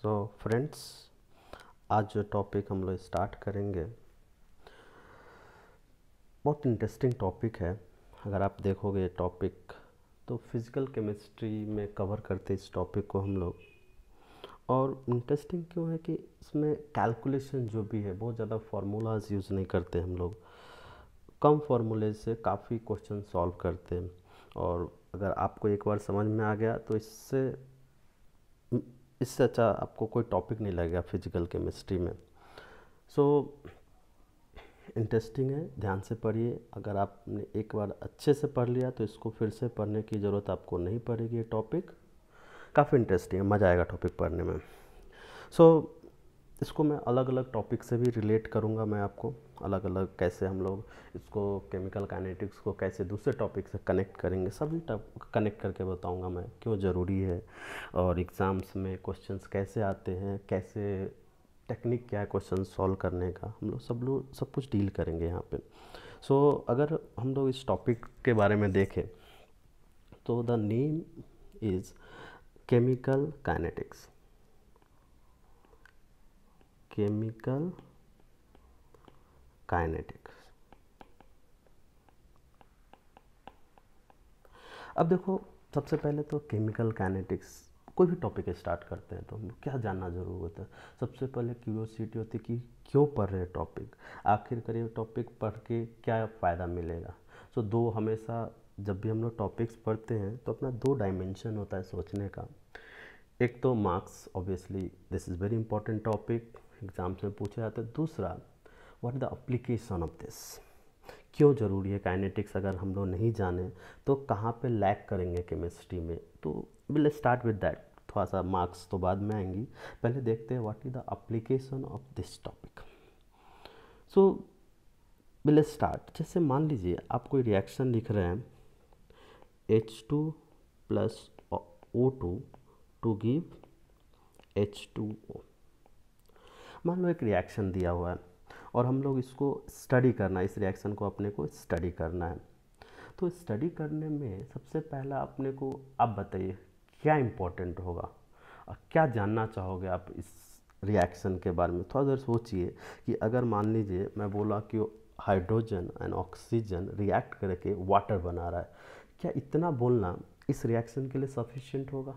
So friends, आज जो topic हम लोग स्टार्ट करेंगे बहुत इंटरेस्टिंग टॉपिक है। अगर आप देखोगे टॉपिक तो फिज़िकल केमिस्ट्री में कवर करते इस टॉपिक को हम लोग। और इंटरेस्टिंग क्यों है कि इसमें कैलकुलेशन जो भी है बहुत ज़्यादा फार्मूलाज यूज़ नहीं करते हम लोग, कम फार्मूले से काफ़ी क्वेश्चन सॉल्व करते हैं। और अगर आपको एक बार समझ में आ गया तो इससे अच्छा आपको कोई टॉपिक नहीं लगेगा फिजिकल केमिस्ट्री में। सो इंटरेस्टिंग है, ध्यान से पढ़िए। अगर आपने एक बार अच्छे से पढ़ लिया तो इसको फिर से पढ़ने की ज़रूरत आपको नहीं पड़ेगी। ये टॉपिक काफ़ी इंटरेस्टिंग है, मज़ा आएगा टॉपिक पढ़ने में। सो इसको मैं अलग अलग टॉपिक से भी रिलेट करूँगा, मैं आपको अलग अलग कैसे हम लोग इसको केमिकल काइनेटिक्स को कैसे दूसरे टॉपिक से कनेक्ट करेंगे, सभी कनेक्ट करके बताऊँगा मैं क्यों ज़रूरी है और एग्ज़ाम्स में क्वेश्चंस कैसे आते हैं, कैसे टेक्निक क्या है क्वेश्चन सॉल्व करने का, हम लोग सब कुछ डील करेंगे यहाँ पे। सो अगर हम लोग इस टॉपिक के बारे में देखें तो the name is chemical kinetics. Chemical kinetics. अब देखो, सबसे पहले तो केमिकल काइनेटिक्स कोई भी टॉपिक स्टार्ट करते हैं तो हम क्या जानना जरूर होता है। सबसे पहले क्यूरियोसिटी होती है कि क्यों पढ़ रहे हैं टॉपिक, आखिरकार ये टॉपिक पढ़ के क्या फ़ायदा मिलेगा। सो दो हमेशा जब भी हम लोग टॉपिक्स पढ़ते हैं तो अपना दो डायमेंशन होता है सोचने का। एक तो marks, obviously this is very important topic, exams में पूछे जाते हैं। दूसरा, what is the application of this, क्यों ज़रूरी है काइनेटिक्स। अगर हम लोग नहीं जाने तो कहाँ पे लैक करेंगे केमिस्ट्री में। तो विल स्टार्ट विद दैट। थोड़ा सा मार्क्स तो बाद में आएंगी, पहले देखते हैं what is the application of this topic. So will start. जैसे मान लीजिए आप कोई रिएक्शन लिख रहे हैं H2 plus O2 to give H2O। मान लो एक रिएक्शन दिया हुआ है और हम लोग इसको स्टडी करना है, इस रिएक्शन को अपने को स्टडी करना है। तो स्टडी करने में सबसे पहला अपने को आप बताइए क्या इम्पोर्टेंट होगा और क्या जानना चाहोगे आप इस रिएक्शन के बारे में। थोड़ा देर सोचिए कि अगर मान लीजिए मैं बोला कि हाइड्रोजन एंड ऑक्सीजन रिएक्ट करके वाटर बना रहा है, क्या इतना बोलना इस रिएक्शन के लिए सफिशिएंट होगा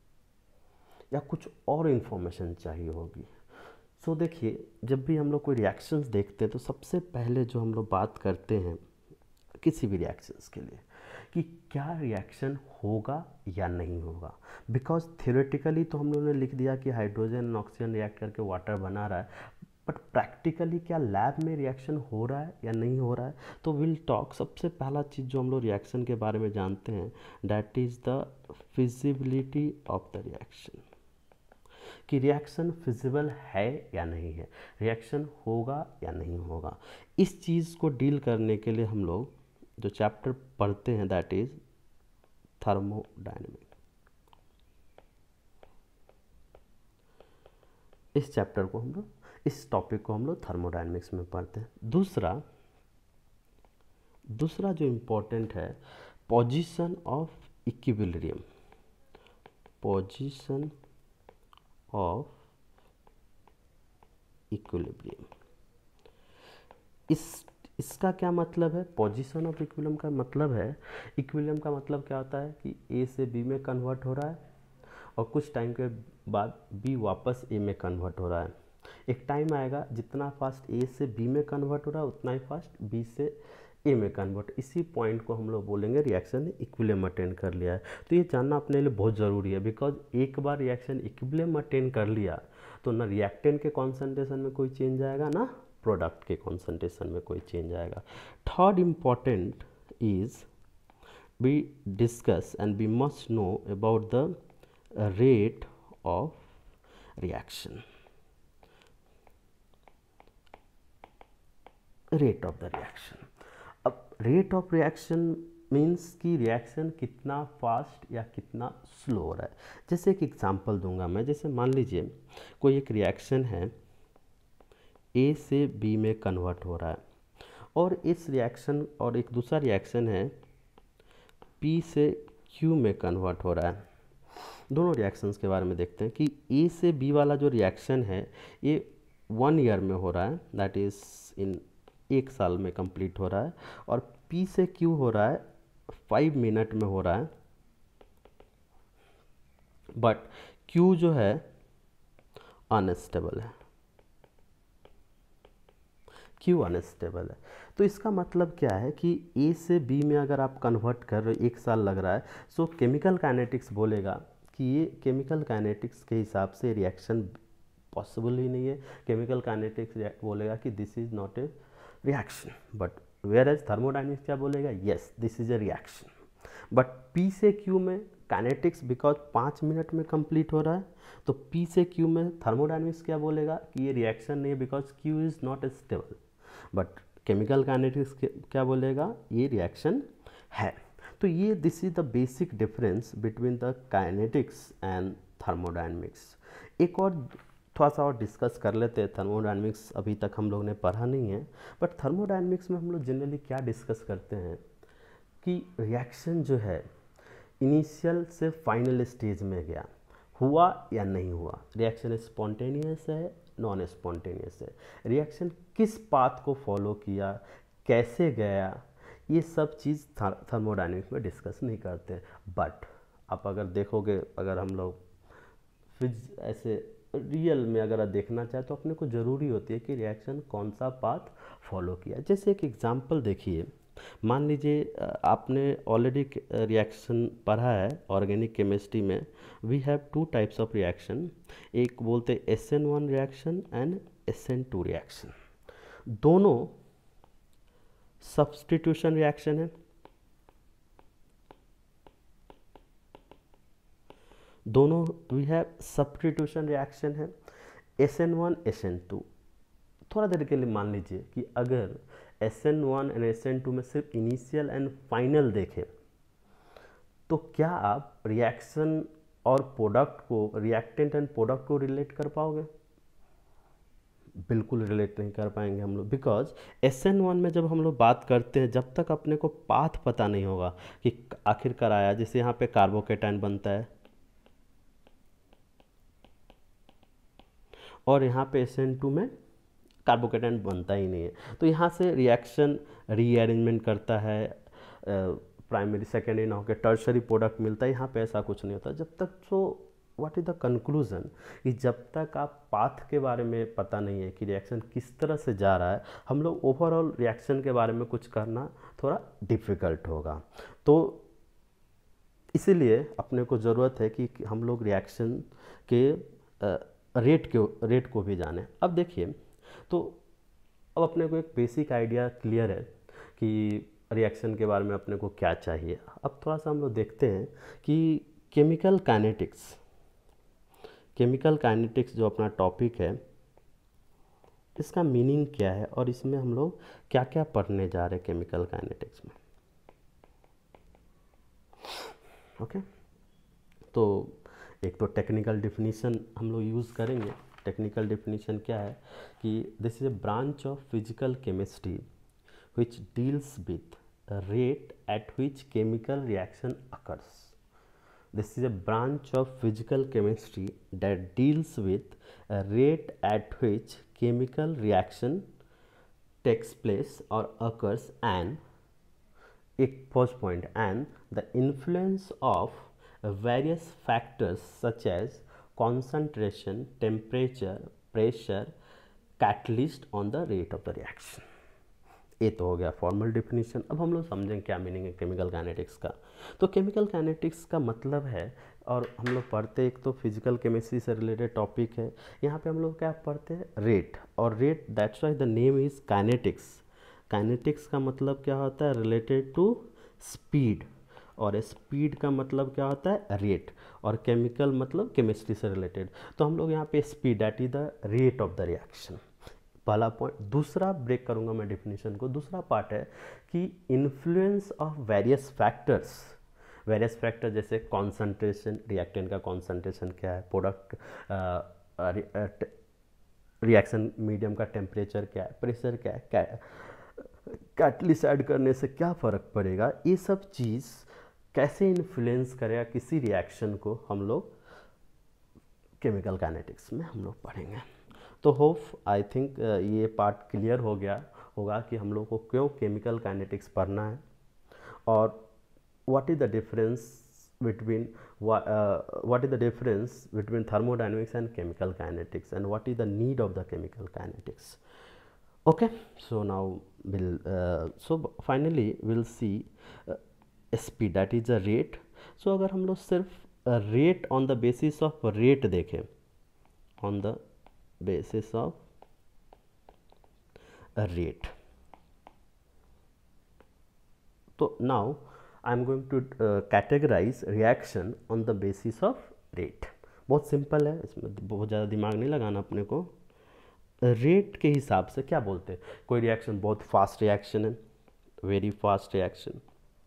या कुछ और इन्फॉर्मेशन चाहिए होगी। सो देखिए, जब भी हम लोग कोई रिएक्शंस देखते हैं तो सबसे पहले जो हम लोग बात करते हैं किसी भी रिएक्शंस के लिए कि क्या रिएक्शन होगा या नहीं होगा। बिकॉज थियोरेटिकली तो हम लोगों ने लिख दिया कि हाइड्रोजन और ऑक्सीजन रिएक्ट करके वाटर बना रहा है, बट प्रैक्टिकली क्या लैब में रिएक्शन हो रहा है या नहीं हो रहा है। तो विल टॉक। सबसे पहला चीज़ जो हम लोग रिएक्शन के बारे में जानते हैं that is the feasibility of the reaction, कि रिएक्शन फिजिबल है या नहीं है, रिएक्शन होगा या नहीं होगा। इस चीज़ को डील करने के लिए हम लोग जो चैप्टर पढ़ते हैं दैट इज थर्मोडायनेमिक्स। इस चैप्टर को हम लोग, इस टॉपिक को हम लोग थर्मोडायनेमिक्स में पढ़ते हैं। दूसरा जो इम्पोर्टेंट है position of equilibrium. Position of equilibrium, इसका क्या मतलब है। पोजीशन ऑफ इक्विलिब्रियम का मतलब है, इक्विलिब्रियम का मतलब क्या होता है कि ए से बी में कन्वर्ट हो रहा है और कुछ टाइम के बाद बी वापस ए में कन्वर्ट हो रहा है। एक टाइम आएगा जितना फास्ट ए से बी में कन्वर्ट हो रहा है उतना ही फास्ट बी से ए में कन्वर्ट। इसी पॉइंट को हम लोग बोलेंगे रिएक्शन ने इक्विलिब्रियम अटेन कर लिया है। तो ये जानना अपने लिए बहुत ज़रूरी है, बिकॉज एक बार रिएक्शन इक्विलिब्रियम अटेन कर लिया तो ना रिएक्टेंट के कॉन्सेंट्रेशन में कोई चेंज आएगा ना प्रोडक्ट के कॉन्सेंट्रेशन में कोई चेंज आएगा। Third important is we discuss and we must know about the rate of reaction. Rate of the reaction. अब रेट ऑफ रिएक्शन मीन्स कि रिएक्शन कितना फास्ट या कितना स्लो हो रहा है। जैसे एक एग्जांपल दूंगा मैं। जैसे मान लीजिए कोई एक रिएक्शन है, ए से बी में कन्वर्ट हो रहा है और इस रिएक्शन, और एक दूसरा रिएक्शन है पी से क्यू में कन्वर्ट हो रहा है। दोनों रिएक्शंस के बारे में देखते हैं कि ए से बी वाला जो रिएक्शन है ये 1 ईयर में हो रहा है, दैट इज़ इन 1 साल में कंप्लीट हो रहा है, और पी से क्यू हो रहा है 5 मिनट में हो रहा है, बट क्यू जो है अनस्टेबल है, क्यू अनस्टेबल है। तो इसका मतलब क्या है कि ए से बी में अगर आप कन्वर्ट कर रहे हो 1 साल लग रहा है, सो केमिकल काइनेटिक्स बोलेगा कि ये केमिकल काइनेटिक्स के हिसाब से रिएक्शन पॉसिबल ही नहीं है। केमिकल काइनेटिक्स बोलेगा कि this is not a reaction, but whereas thermodynamics क्या बोलेगा, yes this is a reaction. But P से क्यू में काइनेटिक्स बिकॉज 5 मिनट में कंप्लीट हो रहा है, तो पी से क्यू में थर्मोडाइनमिक्स क्या बोलेगा कि ये रिएक्शन नहीं है because Q is not stable, but chemical kinetics क्या बोलेगा, ये रिएक्शन है। तो ये this is the basic difference between the kinetics and thermodynamics. एक और थोड़ा सा और डिस्कस कर लेते हैं। थर्मोडाइनमिक्स अभी तक हम लोग ने पढ़ा नहीं है, बट थर्मोडाइनमिक्स में हम लोग जनरली क्या डिस्कस करते हैं कि रिएक्शन जो है इनिशियल से फाइनल स्टेज में गया, हुआ या नहीं हुआ, रिएक्शन स्पॉन्टेनियस है नॉन स्पॉन्टेनियस है, रिएक्शन किस पाथ को फॉलो किया, कैसे गया, ये सब चीज़ थर्मोडाइनमिक्स में डिस्कस नहीं करते। बट आप अगर देखोगे, अगर हम लोग ऐसे रियल में अगर देखना चाहे तो अपने को ज़रूरी होती है कि रिएक्शन कौन सा पाथ फॉलो किया। जैसे एक एग्जांपल देखिए, मान लीजिए आपने ऑलरेडी रिएक्शन पढ़ा है ऑर्गेनिक केमिस्ट्री में, we have 2 types of reaction, एक बोलते SN1 reaction and SN2 reaction. दोनों सब्स्टिट्यूशन रिएक्शन है, दोनों वी हैव सब्स्टिट्यूशन रिएक्शन है, SN1 SN2। थोड़ा देर के लिए मान लीजिए कि अगर SN1 एंड SN2 में सिर्फ इनिशियल एंड फाइनल देखें, तो क्या आप रिएक्शन और प्रोडक्ट को, रिएक्टेंट एंड प्रोडक्ट को रिलेट कर पाओगे? बिल्कुल रिलेट नहीं कर पाएंगे हम लोग, बिकॉज SN1 में जब हम लोग बात करते हैं, जब तक अपने को पाथ पता नहीं होगा कि आखिरकार आया, जैसे यहाँ पे कार्बोकेटाइन बनता है और यहाँ पे SN2 में कार्बोकेटाइन बनता ही नहीं है, तो यहाँ से रिएक्शन रीअरेंजमेंट करता है, प्राइमरी सेकेंडरी ना होकर टर्शरी प्रोडक्ट मिलता है। यहाँ पे ऐसा कुछ नहीं होता जब तक। So what is the conclusion कि जब तक आप पाथ के बारे में पता नहीं है कि रिएक्शन किस तरह से जा रहा है, हम लोग ओवरऑल रिएक्शन के बारे में कुछ करना थोड़ा डिफ़िकल्ट होगा। तो इसीलिए अपने को ज़रूरत है कि हम लोग रिएक्शन के रेट को भी जानें। अब देखिए, तो अब अपने को एक बेसिक आइडिया क्लियर है कि रिएक्शन के बारे में अपने को क्या चाहिए। अब थोड़ा सा हम लोग देखते हैं कि केमिकल काइनेटिक्स जो अपना टॉपिक है, इसका मीनिंग क्या है और इसमें हम लोग क्या क्या पढ़ने जा रहे हैं केमिकल काइनेटिक्स में। ओके, तो एक तो टेक्निकल डिफिनीशन हम लोग यूज़ करेंगे। टेक्निकल डिफिनीशन क्या है कि this is a branch of physical chemistry which deals with the rate at which chemical reaction occurs. This is a branch of physical chemistry that deals with a rate at which chemical reaction takes place or occurs, and एक first point, and the influence of various factors such as concentration, temperature, pressure, catalyst on the rate of the reaction. ये तो हो गया formal definition. अब हम लोग समझें क्या मीनिंग है केमिकल काइनेटिक्स का। तो केमिकल काइनेटिक्स का मतलब है, और हम लोग पढ़ते एक तो फिजिकल केमिस्ट्री से रिलेटेड टॉपिक है, यहाँ पे हम लोग क्या पढ़ते हैं, रेट। और rate, that's why the name is kinetics. Kinetics का मतलब क्या होता है, रिलेटेड टू स्पीड, और स्पीड का मतलब क्या होता है, रेट, और केमिकल मतलब केमिस्ट्री से रिलेटेड। तो हम लोग यहाँ पे speed, that is the rate of the reaction, पहला पॉइंट। दूसरा ब्रेक करूंगा मैं डिफिनीशन को। दूसरा पार्ट है कि इन्फ्लुएंस ऑफ वेरियस फैक्टर जैसे कॉन्सेंट्रेशन, रिएक्टेंट का कॉन्सेंट्रेशन क्या है, प्रोडक्ट रिएक्शन मीडियम का टेम्परेचर क्या है, प्रेशर क्या है, कैटलिस्ट ऐड करने से क्या फ़र्क पड़ेगा, ये सब चीज़ कैसे इन्फ्लुएंस करेगा किसी रिएक्शन को, हम लोग केमिकल काइनेटिक्स में हम लोग पढ़ेंगे। तो होप आई थिंक ये पार्ट क्लियर हो गया होगा कि हम लोग को क्यों केमिकल काइनेटिक्स पढ़ना है और what is the difference between what is the difference between thermodynamics and chemical kinetics, and what is the need of the chemical kinetics. Okay, so now so finally we'll see speed, that is a rate. So अगर हम लोग सिर्फ rate on the basis of rate देखें, on the basis of a rate, तो now I am going to categorize reaction on the basis of rate. बहुत simple है, इसमें बहुत ज़्यादा दिमाग नहीं लगाना अपने को। रेट के हिसाब से क्या बोलते हैं, कोई रिएक्शन बहुत फास्ट रिएक्शन है, very fast reaction.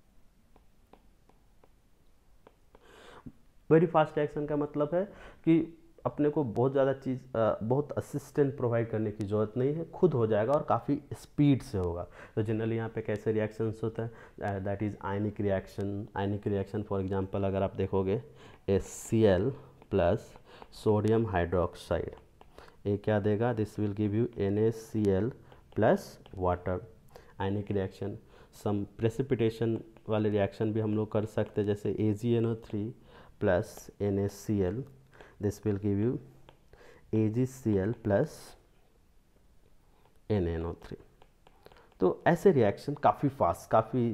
Very fast reaction का मतलब है कि अपने को बहुत ज़्यादा चीज़ बहुत असिस्टेंट प्रोवाइड करने की ज़रूरत नहीं है, खुद हो जाएगा और काफ़ी स्पीड से होगा। तो जनरली यहाँ पे कैसे रिएक्शंस होता है, that is ionic reaction. Ionic reaction for example अगर आप देखोगे HCl प्लस सोडियम हाइड्रोक्साइड, ये क्या देगा, this will give you NaCl plus water. Ionic reaction, some precipitation वाले रिएक्शन भी हम लोग कर सकते हैं, जैसे AgNO3 plus NaCl, this will give you AgCl plus NaNO3। तो ऐसे रिएक्शन काफ़ी फास्ट,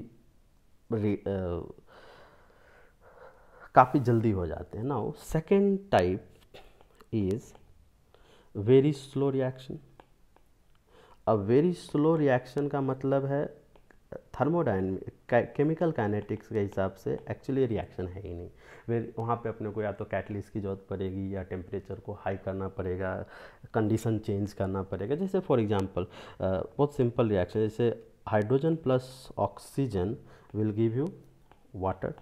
काफ़ी जल्दी हो जाते हैं। Now second type is very slow reaction. अब वेरी स्लो रिएक्शन का मतलब है थर्मोडायनेमिक केमिकल काइनेटिक्स के हिसाब से एक्चुअली रिएक्शन है ही नहीं। वहाँ पे अपने को या तो कैटलिस्ट की जरूरत पड़ेगी या टेम्परेचर को हाई करना पड़ेगा, कंडीशन चेंज करना पड़ेगा। जैसे फॉर एग्जांपल बहुत सिंपल रिएक्शन, जैसे hydrogen plus oxygen will give you water.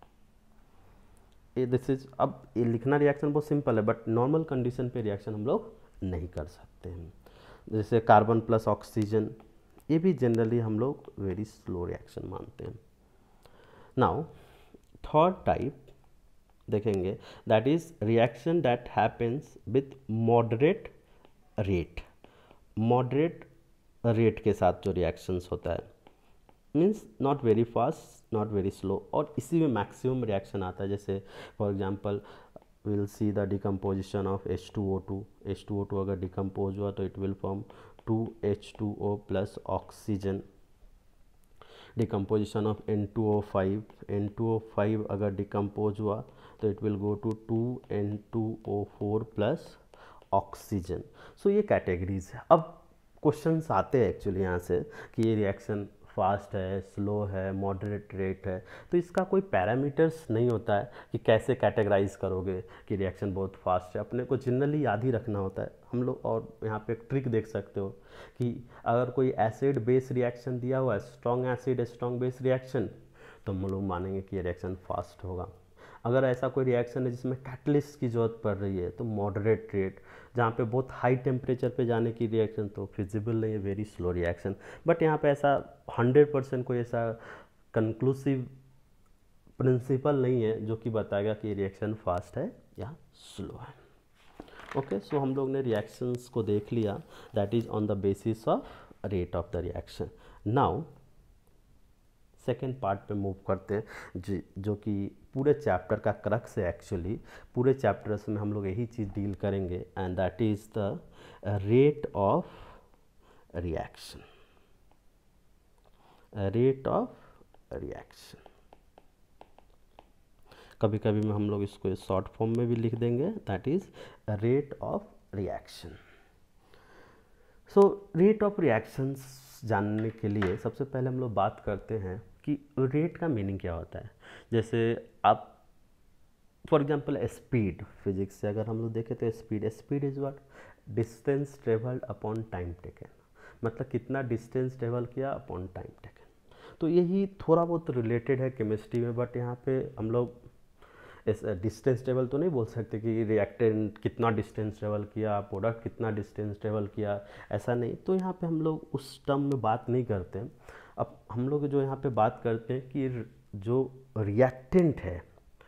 This is, अब ये लिखना रिएक्शन बहुत सिंपल है, बट नॉर्मल कंडीशन पे रिएक्शन हम लोग नहीं कर सकते हैं। जैसे कार्बन प्लस ऑक्सीजन, ये भी जनरली हम लोग वेरी स्लो रिएक्शन मानते हैं। नाउ थर्ड टाइप देखेंगे, that is reaction that happens with moderate rate. Moderate rate के साथ जो रिएक्शंस होता है, means not very fast not very slow, और इसी में मैक्सिमम रिएक्शन आता है। जैसे for example will see the decomposition of H2O2। H2O2 अगर डिकम्पोज हुआ तो it will form 2H2O plus oxygen. Decomposition of N2O5, N2O5 अगर डिकम्पोज हुआ तो it will go to 2N2O4 plus oxygen. So ये कैटेगरीज है। अब क्वेश्चंस आते हैं एक्चुअली यहाँ से कि ये रिएक्शन फास्ट है, स्लो है, मॉडरेट रेट है, तो इसका कोई पैरामीटर्स नहीं होता है कि कैसे कैटेगराइज करोगे कि रिएक्शन बहुत फास्ट है। अपने को जनरली याद ही रखना होता है हम लोग। और यहाँ पे एक ट्रिक देख सकते हो कि अगर कोई एसिड बेस रिएक्शन दिया हुआ है, strong acid strong base reaction, तो हम लोग मानेंगे कि ये रिएक्शन फास्ट होगा। अगर ऐसा कोई रिएक्शन है जिसमें कैटलिस्ट की जरूरत पड़ रही है तो मॉडरेट रेट, जहाँ पे बहुत हाई टेम्परेचर पे जाने की रिएक्शन तो फिजिबल नहीं है, वेरी स्लो रिएक्शन। बट यहाँ पे ऐसा 100% कोई ऐसा कंक्लूसिव प्रिंसिपल नहीं है जो कि बताएगा कि रिएक्शन फास्ट है या स्लो है। ओके, सो हम लोग ने रिएक्शंस को देख लिया, that is on the basis of rate of the reaction. Now second part पे मूव करते हैं जो कि पूरे चैप्टर का क्रक्स है। एक्चुअली पूरे चैप्टर्स में हम लोग यही चीज़ डील करेंगे, and that is the rate of reaction. Rate of reaction, कभी कभी में हम लोग इसको शॉर्ट फॉर्म में भी लिख देंगे, that is rate of reaction. So rate of reactions जानने के लिए सबसे पहले हम लोग बात करते हैं कि रेट का मीनिंग क्या होता है। जैसे आप फॉर एग्जांपल स्पीड, फिजिक्स से अगर हम लोग देखें तो speed is what, distance travelled upon time taken, मतलब कितना डिस्टेंस ट्रेवल किया अपॉन टाइम टेकन। तो यही थोड़ा बहुत रिलेटेड है केमिस्ट्री में, बट यहाँ पे हम लोग इस डिस्टेंस ट्रेवल तो नहीं बोल सकते कि रिएक्टेंट कितना डिस्टेंस ट्रेवल किया, प्रोडक्ट कितना डिस्टेंस ट्रेवल किया, ऐसा नहीं। तो यहाँ पे हम लोग उस टर्म में बात नहीं करते हैं। अब हम लोग जो यहाँ पे बात करते हैं कि जो रिएक्टेंट है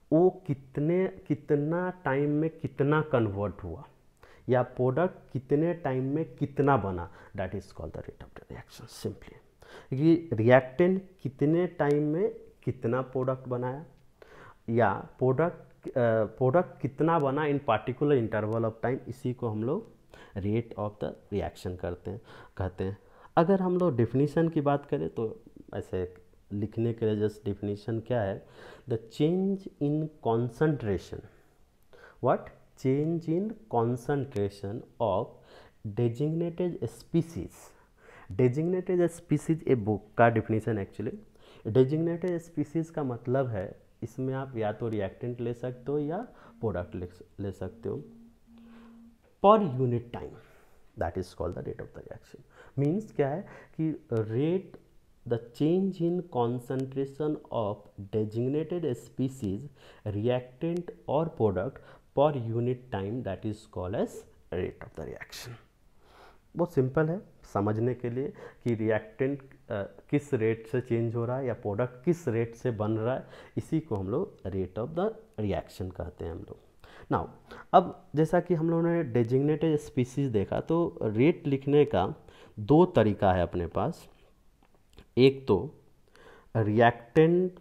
वो कितना टाइम में कितना कन्वर्ट हुआ, या प्रोडक्ट कितने टाइम में कितना बना, that is called the rate of the reaction simply. कि रिएक्टेंट कितने टाइम में कितना प्रोडक्ट बनाया, या प्रोडक्ट कितना बना in particular interval of time, इसी को हम लोग रेट ऑफ द रिएक्शन कहते हैं। अगर हम लोग डेफिनेशन की बात करें तो ऐसे लिखने के लिए जस्ट डेफिनेशन क्या है, the change in concentration, what, change in concentration of designated species. Designated species a book का डेफिनेशन एक्चुअली। डेजिग्नेटेड स्पीसीज का मतलब है, इसमें आप या तो रिएक्टेंट ले सकते हो या प्रोडक्ट ले सकते हो, per unit time, that is called the rate of the reaction. Means क्या है कि rate the change in concentration of designated species, reactant और product per unit time, that is called as rate of the reaction. बहुत simple है समझने के लिए कि रिएक्टेंट किस रेट से चेंज हो रहा है या प्रोडक्ट किस रेट से बन रहा है, इसी को हम लोग रेट ऑफ द रिएक्शन कहते हैं हम लोग। नाउ अब जैसा कि हम लोगों ने डेजिग्नेटेड स्पीसीज देखा, तो रेट लिखने का दो तरीका है अपने पास। एक तो रिएक्टेंट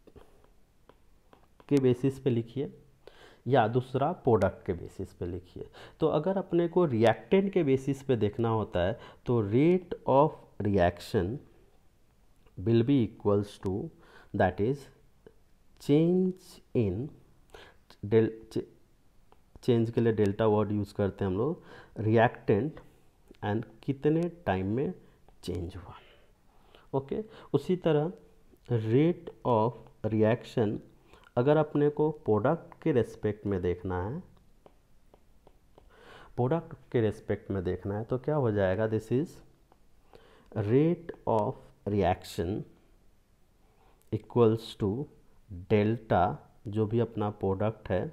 के बेसिस पे लिखिए, या दूसरा प्रोडक्ट के बेसिस पे लिखिए। तो अगर अपने को रिएक्टेंट के बेसिस पे देखना होता है तो rate of reaction will be equals to, that is change in change के लिए डेल्टा वर्ड यूज़ करते हैं हम लोग, रिएक्टेंट एंड कितने टाइम में चेंज हुआ। ओके उसी तरह रेट ऑफ रिएक्शन अगर अपने को प्रोडक्ट के रेस्पेक्ट में देखना है, प्रोडक्ट के रेस्पेक्ट में देखना है तो क्या हो जाएगा, this is rate of reaction equals to delta, जो भी अपना प्रोडक्ट है,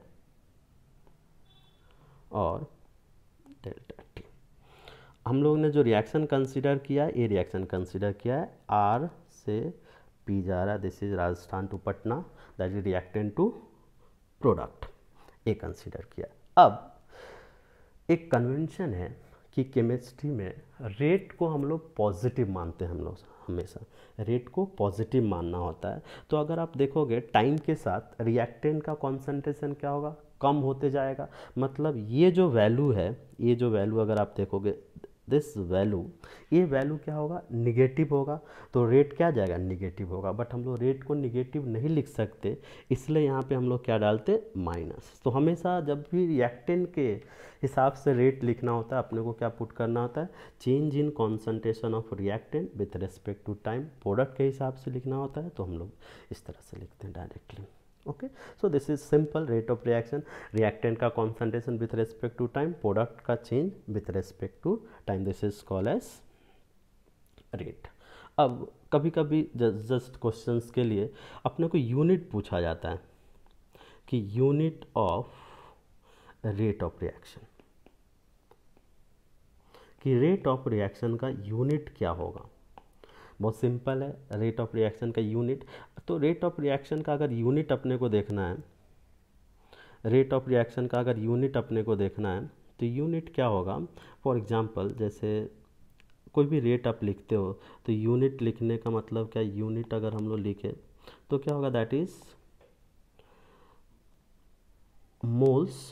और डेल्टा टी। हम लोग ने जो रिएक्शन कंसीडर किया है, ये रिएक्शन कंसीडर किया है आर से पी जा रहा है, this is Rajasthan to Patna, that is reactant to product, ये कंसीडर किया। अब एक कन्वेंशन है कि केमिस्ट्री में रेट को हम लोग पॉजिटिव मानते हैं, हम लोग हमेशा रेट को पॉजिटिव मानना होता है। तो अगर आप देखोगे टाइम के साथ रिएक्टेंट का कॉन्सेंट्रेशन क्या होगा, कम होते जाएगा। मतलब ये जो वैल्यू है, ये जो वैल्यू अगर आप देखोगे दिस वैल्यू, ये वैल्यू क्या होगा, निगेटिव होगा, तो रेट क्या जाएगा, निगेटिव होगा। बट हम लोग रेट को निगेटिव नहीं लिख सकते, इसलिए यहाँ पे हम लोग क्या डालते, माइनस। तो हमेशा जब भी रिएक्टेंट के हिसाब से रेट लिखना होता है, अपने को क्या पुट करना होता है, change in concentration of reactant with respect to time. Product के हिसाब से लिखना होता है तो हम लोग इस तरह से लिखते हैं directly. Okay so this is simple rate of reaction, reactant का concentration with respect to time, product का change with respect to time, this is called as rate. अब कभी कभी जस्ट क्वेश्चंस के लिए अपने को यूनिट पूछा जाता है कि unit of rate of reaction, कि रेट ऑफ रिएक्शन का यूनिट क्या होगा। बहुत सिंपल है, रेट ऑफ रिएक्शन का यूनिट, तो रेट ऑफ रिएक्शन का अगर यूनिट अपने को देखना है, रेट ऑफ रिएक्शन का अगर यूनिट अपने को देखना है तो यूनिट क्या होगा। फॉर एग्जांपल जैसे कोई भी रेट आप लिखते हो तो यूनिट लिखने का मतलब क्या, यूनिट अगर हम लोग लिखे तो क्या होगा, that is moles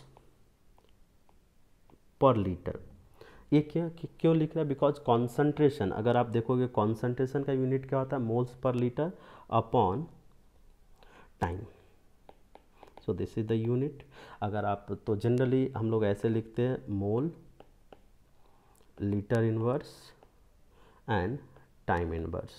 per litre. ये क्यों लिख रहा है, बिकॉज कॉन्सेंट्रेशन, अगर आप देखोगे कॉन्सेंट्रेशन का यूनिट क्या होता है, moles per litre upon time, so this is the unit. अगर आप तो जनरली हम लोग ऐसे लिखते हैं, mole litre inverse and time inverse,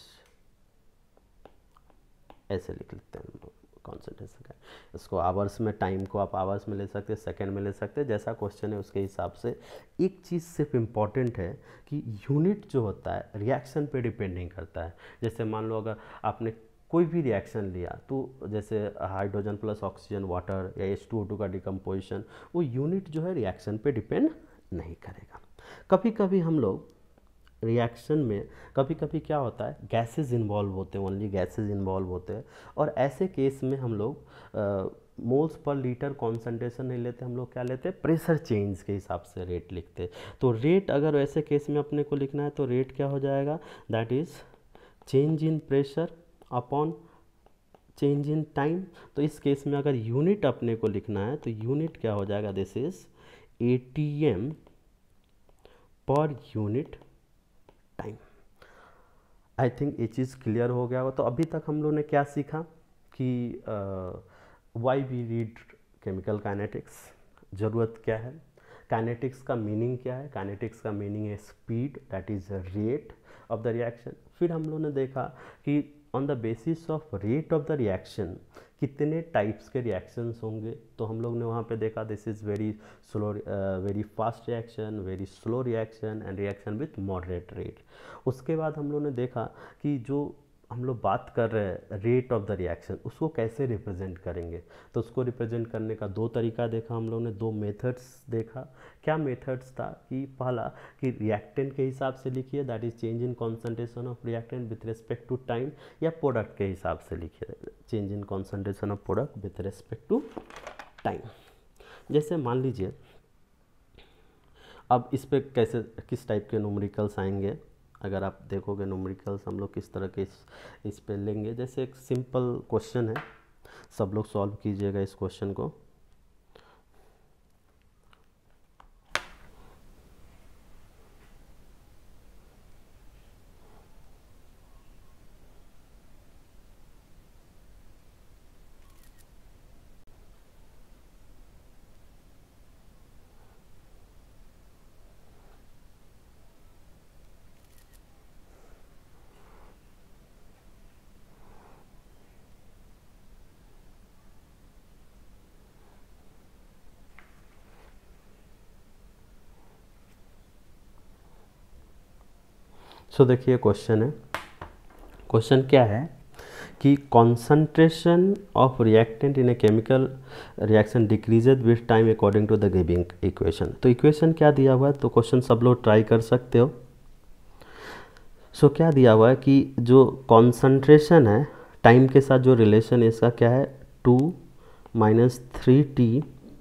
ऐसे लिख लेते हैं हम लोग कॉन्सेंट्रेशन का। इसको आवर्स में, टाइम को आप आवर्स में ले सकते हैं, सेकेंड में ले सकते हैं, जैसा क्वेश्चन है उसके हिसाब से। एक चीज़ सिर्फ इम्पॉर्टेंट है कि यूनिट जो होता है रिएक्शन पे डिपेंड नहीं करता है। जैसे मान लो अगर आपने कोई भी रिएक्शन लिया, तो जैसे हाइड्रोजन प्लस ऑक्सीजन वाटर या H2O2 का डिकम्पोजिशन, वो यूनिट जो है रिएक्शन पे डिपेंड नहीं करेगा। कभी कभी हम लोग रिएक्शन में कभी कभी क्या होता है, गैसेस इन्वॉल्व होते हैं, ओनली गैसेस इन्वॉल्व होते हैं, और ऐसे केस में हम लोग मोल्स पर लीटर कॉन्सेंट्रेशन नहीं लेते, हम लोग क्या लेते हैं, प्रेशर चेंज के हिसाब से रेट लिखते हैं। तो रेट अगर ऐसे केस में अपने को लिखना है तो रेट क्या हो जाएगा, that is change in pressure upon change in time. तो इस केस में अगर यूनिट अपने को लिखना है तो यूनिट क्या हो जाएगा, this is ATM per unit time. I think ये चीज़ क्लियर हो गया हो। तो अभी तक हम लोग ने क्या सीखा कि why we read chemical kinetics, ज़रूरत क्या है, काइनेटिक्स का मीनिंग क्या है, काइनेटिक्स का मीनिंग है speed, that is rate of the reaction. फिर हम लोग ने देखा कि on the basis of rate of the reaction कितने टाइप्स के रिएक्शंस होंगे। तो हम लोग ने वहाँ पे देखा this is very slow, very fast reaction, very slow reaction and reaction with moderate rate. उसके बाद हम लोग ने देखा कि जो हम लोग बात कर रहे हैं रेट ऑफ द रिएक्शन, उसको कैसे रिप्रेजेंट करेंगे। तो उसको रिप्रेजेंट करने का दो तरीका देखा हम लोग ने, दो मेथड्स देखा। क्या मेथड्स था कि पहला कि रिएक्टेंट के हिसाब से लिखिए, that is change in concentration of reactant with respect to time, या प्रोडक्ट के हिसाब से लिखिए, change in concentration of product with respect to time. जैसे मान लीजिए अब इस पे कैसे किस टाइप के न्यूमेरिकल्स आएंगे, अगर आप देखोगे न्यूमेरिकल्स हम लोग किस तरह के इस पे लेंगे। जैसे एक सिंपल क्वेश्चन है, सब लोग सॉल्व कीजिएगा इस क्वेश्चन को। सो देखिए क्वेश्चन है, क्वेश्चन क्या है कि concentration of reactant in a chemical reaction decreases with time according to the giving equation. तो इक्वेशन क्या दिया हुआ है, तो क्वेश्चन सब लोग ट्राई कर सकते हो। सो क्या दिया हुआ है कि जो कॉन्सेंट्रेशन है टाइम के साथ जो रिलेशन है इसका क्या है, 2 - 3t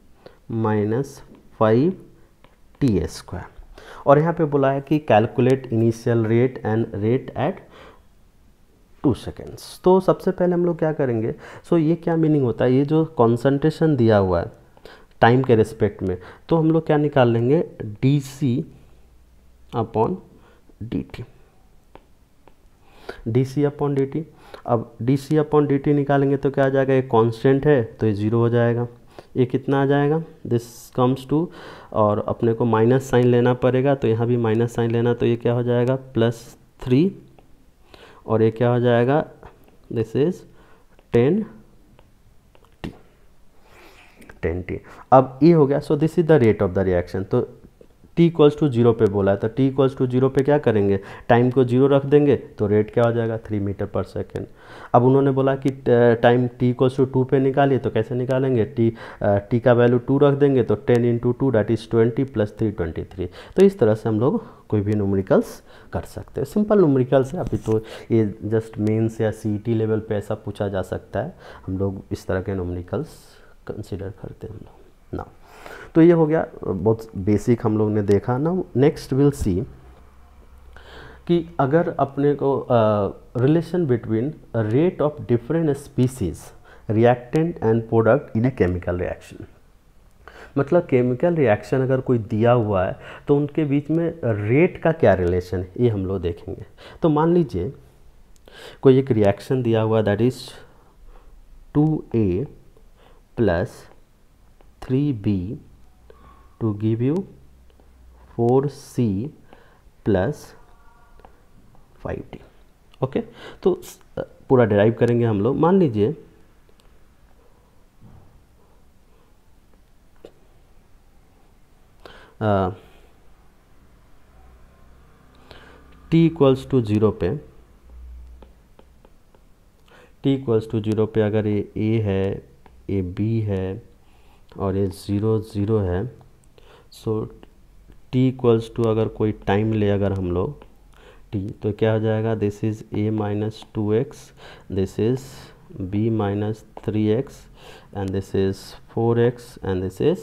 - 5t²। और यहाँ पे बोला है कि calculate initial rate and rate at 2 seconds. तो सबसे पहले हम लोग क्या करेंगे, सो ये क्या मीनिंग होता है, ये जो कॉन्सेंट्रेशन दिया हुआ है टाइम के रिस्पेक्ट में, तो हम लोग क्या निकाल लेंगे, dc/dt, dc/dt। अब dc/dt निकालेंगे तो क्या आ जाएगा, ये कांस्टेंट है तो ये 0 हो जाएगा, ये कितना आ जाएगा, दिस कम्स टू, और अपने को माइनस साइन लेना पड़ेगा तो यहाँ भी माइनस साइन लेना, तो ये क्या हो जाएगा +3, और ये क्या हो जाएगा, दिस इज 10t। अब ये हो गया, so this is the rate of the reaction. तो t=0 पे बोला है, तो t=0 पे क्या करेंगे, टाइम को 0 रख देंगे तो रेट क्या हो जाएगा, 3 मीटर पर सेकेंड। अब उन्होंने बोला कि टाइम t=2 पे निकालिए, तो कैसे निकालेंगे, t का वैल्यू 2 रख देंगे तो 10 × 2 दैट इज़ 20 + 3 23। तो इस तरह से हम लोग कोई भी न्यूमेरिकल्स कर सकते हैं, सिंपल न्यूमेरिकल्स है। अभी तो ये जस्ट मेंस या CET लेवल पे ऐसा पूछा जा सकता है, हम लोग इस तरह के न्यूमेरिकल्स कंसिडर करते हैं हम लोग ना। तो ये हो गया बहुत बेसिक हम लोग ने देखा ना। नेक्स्ट विल सी कि अगर अपने को relation between rate of different species reactant and product in a chemical reaction, मतलब केमिकल रिएक्शन अगर कोई दिया हुआ है तो उनके बीच में रेट का क्या रिलेशन है, ये हम लोग देखेंगे। तो मान लीजिए कोई एक रिएक्शन दिया हुआ that is 2A + 3B to give you 4C + 5D। Okay, तो पूरा डिराइव करेंगे हम लोग। मान लीजिए t=0 पे, t=0 पे अगर ये A है, ये B है और ये 0 0 है, सो t=, अगर कोई टाइम ले अगर हम लोग टी, तो क्या हो जाएगा, this is a minus 2x, this is b minus 3x, and this is 4x, and this is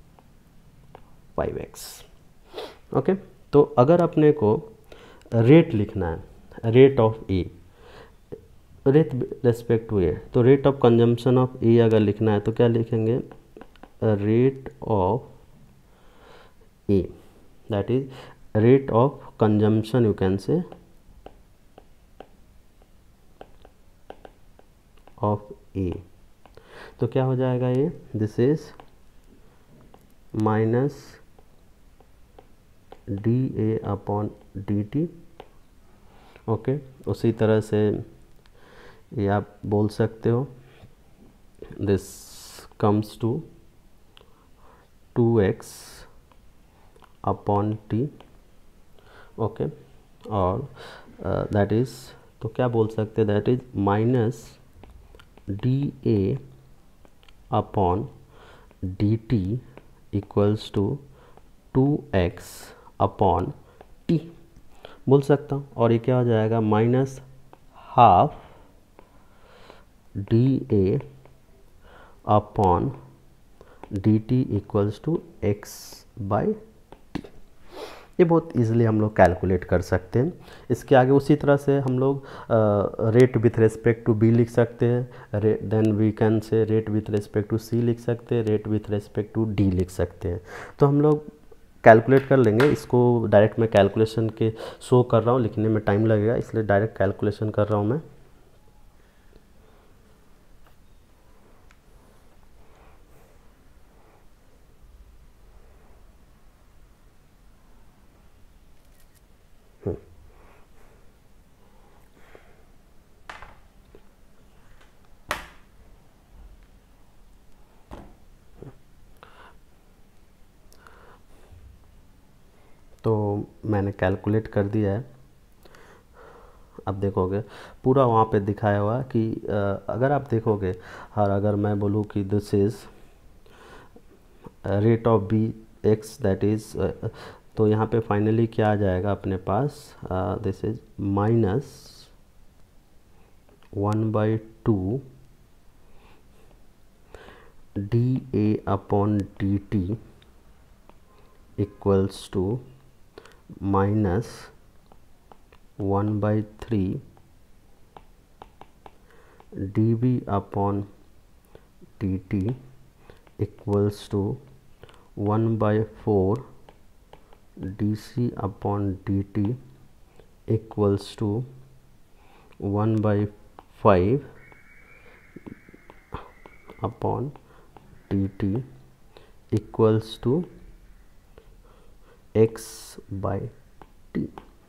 5x। Okay, तो अगर अपने को रेट लिखना है, rate of A, rate respect to A, तो rate of consumption of A अगर लिखना है तो क्या लिखेंगे, rate of A, that is rate of consumption, you can say of A, तो क्या हो जाएगा ये, this is minus D A upon D T. Okay, उसी तरह से ये आप बोल सकते हो, this comes to 2x upon T. Okay, और दैट इज़, तो क्या बोल सकते हैं, that is minus D A upon D T equals to 2x upon T बोल सकता हूँ, और ये क्या हो जाएगा, minus half D A upon D T equals to X by T. ये बहुत इजीली हम लोग कैलकुलेट कर सकते हैं। इसके आगे उसी तरह से हम लोग rate with respect to B लिख सकते हैं, then we can say rate with respect to C लिख सकते हैं, rate with respect to D लिख सकते हैं। तो हम लोग कैलकुलेट कर लेंगे इसको, डायरेक्ट मैं कैलकुलेशन के शो कर रहा हूँ, लिखने में टाइम लगेगा इसलिए डायरेक्ट कैलकुलेशन कर रहा हूँ मैं। तो मैंने कैलकुलेट कर दिया है। अब देखोगे पूरा वहाँ पे दिखाया हुआ है कि अगर आप देखोगे, और अगर मैं बोलूँ कि this is rate of B X, that is, तो यहाँ पे फाइनली क्या आ जाएगा अपने पास, this is minus 1/2 D A upon D T equals to minus 1/3 D B upon D T equals to 1/4 D C upon D T equals to 1/5 upon D T equals to x by T,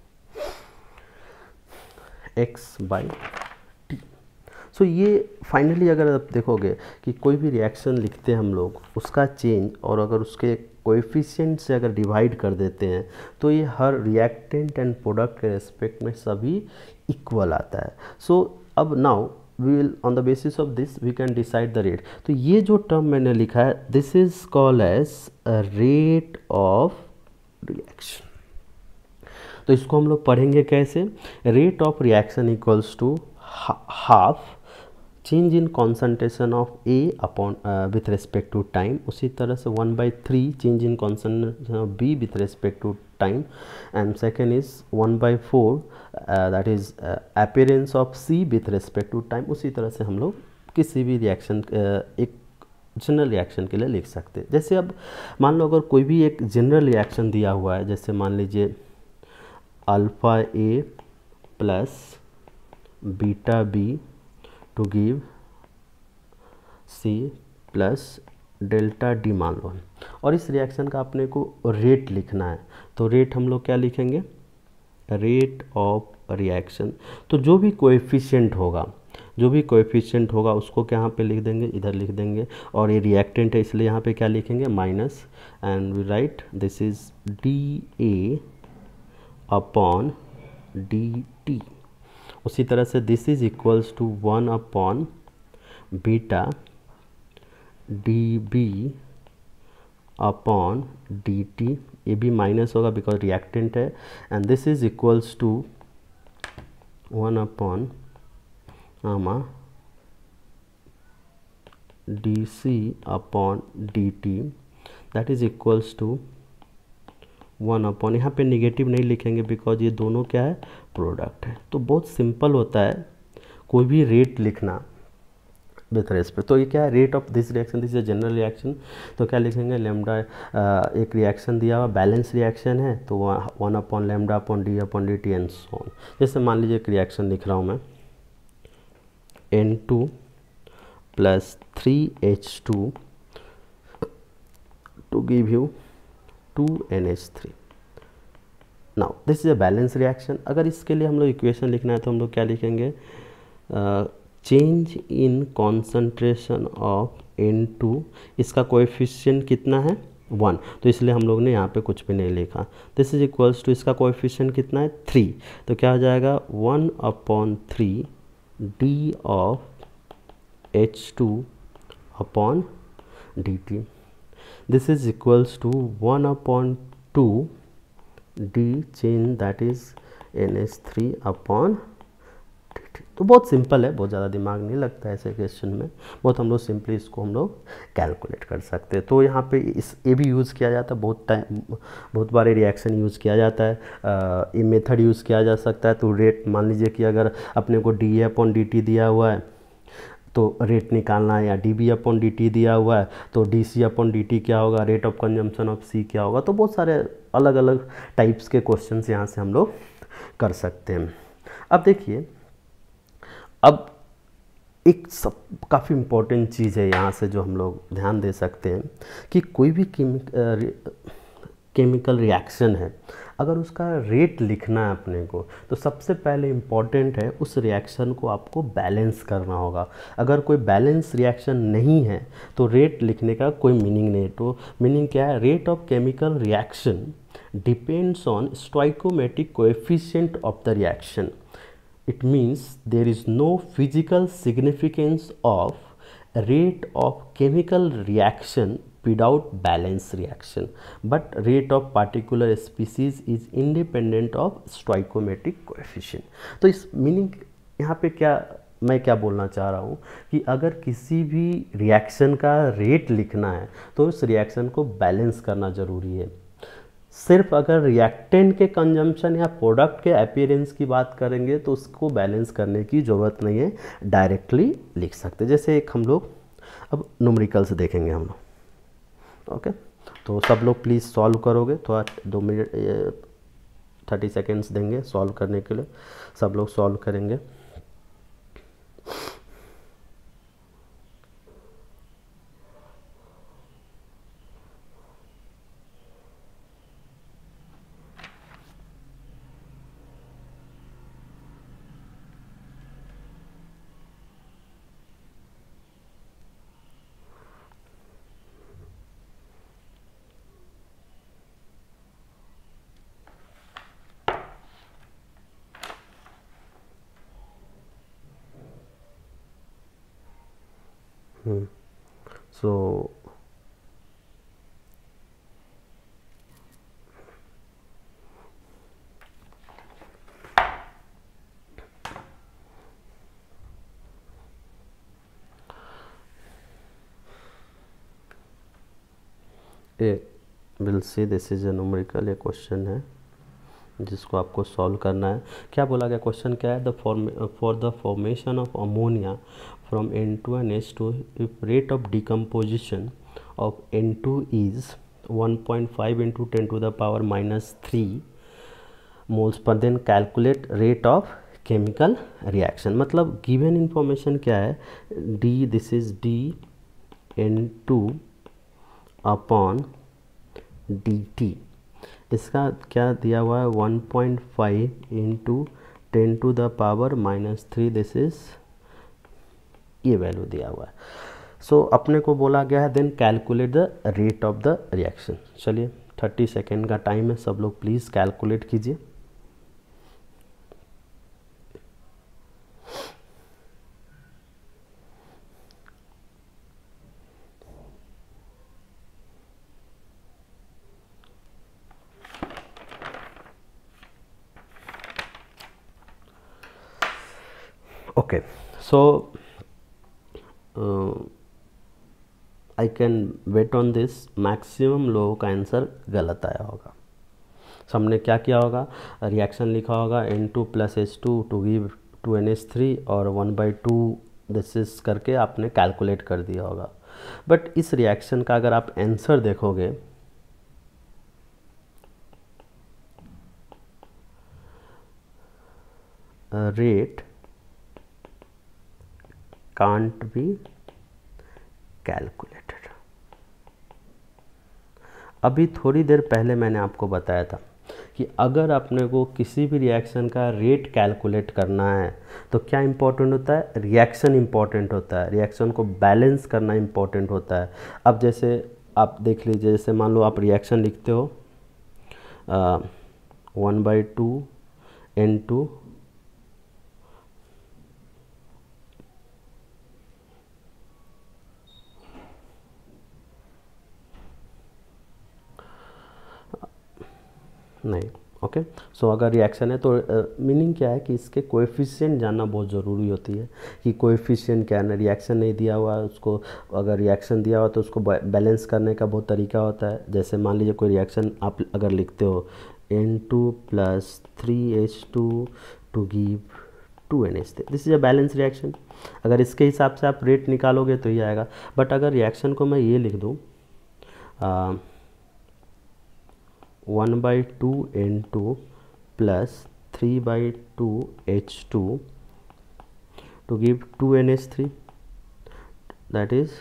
x by T. So ये finally अगर आप देखोगे कि कोई भी reaction लिखते हैं हम लोग, उसका चेंज और अगर उसके कोएफिशिएंट से अगर डिवाइड कर देते हैं तो ये हर रिएक्टेंट एंड प्रोडक्ट के रेस्पेक्ट में सभी इक्वल आता है। सो अब now we will on the basis of this we can decide the rate. तो ये जो टर्म मैंने लिखा है, this is called as rate of reaction. तो इसको हम लोग पढ़ेंगे कैसे, rate of reaction equals to half change in concentration of A upon with respect to time, उसी तरह से 1/3 change in concentration of B with respect to time, and second is 1/4 that is appearance of C with respect to time. उसी तरह से हम लोग किसी भी रिएक्शन एक जनरल रिएक्शन के लिए लिख सकते हैं। जैसे अब मान लो अगर कोई भी एक जनरल रिएक्शन दिया हुआ है, जैसे मान लीजिए alpha A plus beta B to give C plus delta D मान लो, और इस रिएक्शन का अपने को रेट लिखना है। तो रेट हम लोग क्या लिखेंगे, रेट ऑफ रिएक्शन। तो जो भी कोएफिशिएंट होगा उसको क्या यहाँ पे लिख देंगे, इधर लिख देंगे, और ये रिएक्टेंट है इसलिए यहाँ पे क्या लिखेंगे, minus, and we write this is D A upon D T. उसी तरह से this is equals to 1 upon beta D B upon D T, ये भी माइनस होगा बिकॉज रिएक्टेंट है, and this is equals to 1 upon dc upon dt that is equals to 1 upon, यहाँ पे negative नहीं लिखेंगे बिकॉज ये दोनों क्या है, प्रोडक्ट है। तो बहुत सिंपल होता है कोई भी रेट लिखना विथ रेस्पेक्ट। तो ये क्या है, rate of this reaction, this is general reaction. तो क्या लिखेंगे, लेमडा, एक रिएक्शन दिया हुआ बैलेंस रिएक्शन है तो 1 upon lambda upon D T and so on. जैसे मान लीजिए एक रिएक्शन लिख रहा हूँ मैं, N2 plus 3H2 to give you 2NH3। Now this is a balance reaction. अगर इसके लिए हम लोग इक्वेशन लिखना है तो हम लोग क्या लिखेंगे, change in concentration of N2, इसका कोएफिशिएंट कितना है 1, तो इसलिए हम लोग ने यहाँ पे कुछ भी नहीं लिखा। दिस इज इक्वल्स टू, इसका कोएफिशिएंट कितना है 3, तो क्या हो जाएगा 1 upon 3 D of H2 upon dt। This is equals to 1 upon 2 d change that is NH3 upon dt। तो बहुत सिंपल है, बहुत ज़्यादा दिमाग नहीं लगता है ऐसे क्वेश्चन में, बहुत हम लोग सिंपली इसको हम लोग कैलकुलेट कर सकते हैं। तो यहाँ पे इस ये भी यूज़ किया जाता है, बहुत बार रिएक्शन यूज़ किया जाता है, ये मेथड यूज़ किया जा सकता है। तो रेट मान लीजिए कि अगर अपने को D A upon D T दिया हुआ है तो रेट निकालना है, या D B upon D T दिया हुआ है तो D C upon D T क्या होगा, rate of consumption of C क्या होगा। तो बहुत सारे अलग अलग टाइप्स के क्वेश्चंस यहाँ से हम लोग कर सकते हैं। अब देखिए, अब एक सब काफ़ी इम्पोर्टेंट चीज़ है यहाँ से जो हम लोग ध्यान दे सकते हैं कि कोई भी केमिकल रिएक्शन है, अगर उसका रेट लिखना है अपने को तो सबसे पहले इम्पॉर्टेंट है उस रिएक्शन को आपको बैलेंस करना होगा। अगर कोई बैलेंस रिएक्शन नहीं है तो रेट लिखने का कोई मीनिंग नहीं। तो मीनिंग क्या है, rate of chemical reaction depends on stoichiometric coefficient of the reaction. It means there is no physical significance of rate of chemical reaction without balance reaction, but rate of particular species is independent of stoichiometric coefficient। तो इस meaning यहाँ पे क्या मैं क्या बोलना चाह रहा हूँ कि अगर किसी भी रिएक्शन का रेट लिखना है तो उस रिएक्शन को बैलेंस करना ज़रूरी है। सिर्फ अगर रिएक्टेंट के कंजम्पशन या प्रोडक्ट के अपीयरेंस की बात करेंगे तो उसको बैलेंस करने की ज़रूरत नहीं है, डायरेक्टली लिख सकते। जैसे एक हम लोग अब न्यूमेरिकल्स देखेंगे हम लोग, ओके। तो सब लोग प्लीज़ सॉल्व करोगे, थोड़ा 2 मिनट 30 सेकेंड्स देंगे सॉल्व करने के लिए, सब लोग सॉल्व करेंगे। So will see this is a numerical, ये क्वेश्चन है जिसको आपको सॉल्व करना है। क्या बोला गया, क्वेश्चन क्या है, for the formation of ammonia from N2 and H2 if rate of decomposition of N2 is 1.5 into 10 to the power minus 3 moles per, then calculate rate of chemical reaction। मतलब given information क्या है, D, this is D N2 upon dt, इसका क्या दिया हुआ है 1.5 into 10 to the power minus 3, this is ये value दिया हुआ है। सो अपने को बोला गया है then calculate the rate of the reaction. चलिए 30 सेकेंड का टाइम है, सब लोग प्लीज़ कैलकुलेट कीजिए। Okay, so I can wait on this, maximum लोगों का आंसर गलत आया होगा। सो हमने क्या किया होगा, रिएक्शन लिखा होगा N2 + H2 to give 2NH3 और 1/2 दिस इज करके आपने कैलकुलेट कर दिया होगा। बट इस रिएक्शन का अगर आप आंसर देखोगे, रेट कांट बी कैलकुलेटेड। अभी थोड़ी देर पहले मैंने आपको बताया था कि अगर अपने को किसी भी रिएक्शन का रेट कैलकुलेट करना है तो क्या इंपॉर्टेंट होता है, रिएक्शन इंपॉर्टेंट होता है, रिएक्शन को बैलेंस करना इंपॉर्टेंट होता है। अब जैसे आप देख लीजिए, जैसे मान लो आप रिएक्शन लिखते हो 1/2 N2 नहीं, ओके। सो अगर रिएक्शन है तो मीनिंग क्या है कि इसके कोएफिशिएंट जानना बहुत ज़रूरी होती है कि कोएफिशिएंट क्या है। रिएक्शन नहीं दिया हुआ है उसको, अगर रिएक्शन दिया हुआ तो उसको बैलेंस करने का बहुत तरीका होता है। जैसे मान लीजिए कोई रिएक्शन आप अगर लिखते हो N2 + 3H2 to give 2NH3, this is a balance reaction. अगर इसके हिसाब से आप रेट निकालोगे तो ये आएगा। बट अगर रिएक्शन को मैं ये लिख दूँ 1/2 N2 + 3/2 H2 to give 2NH3, that is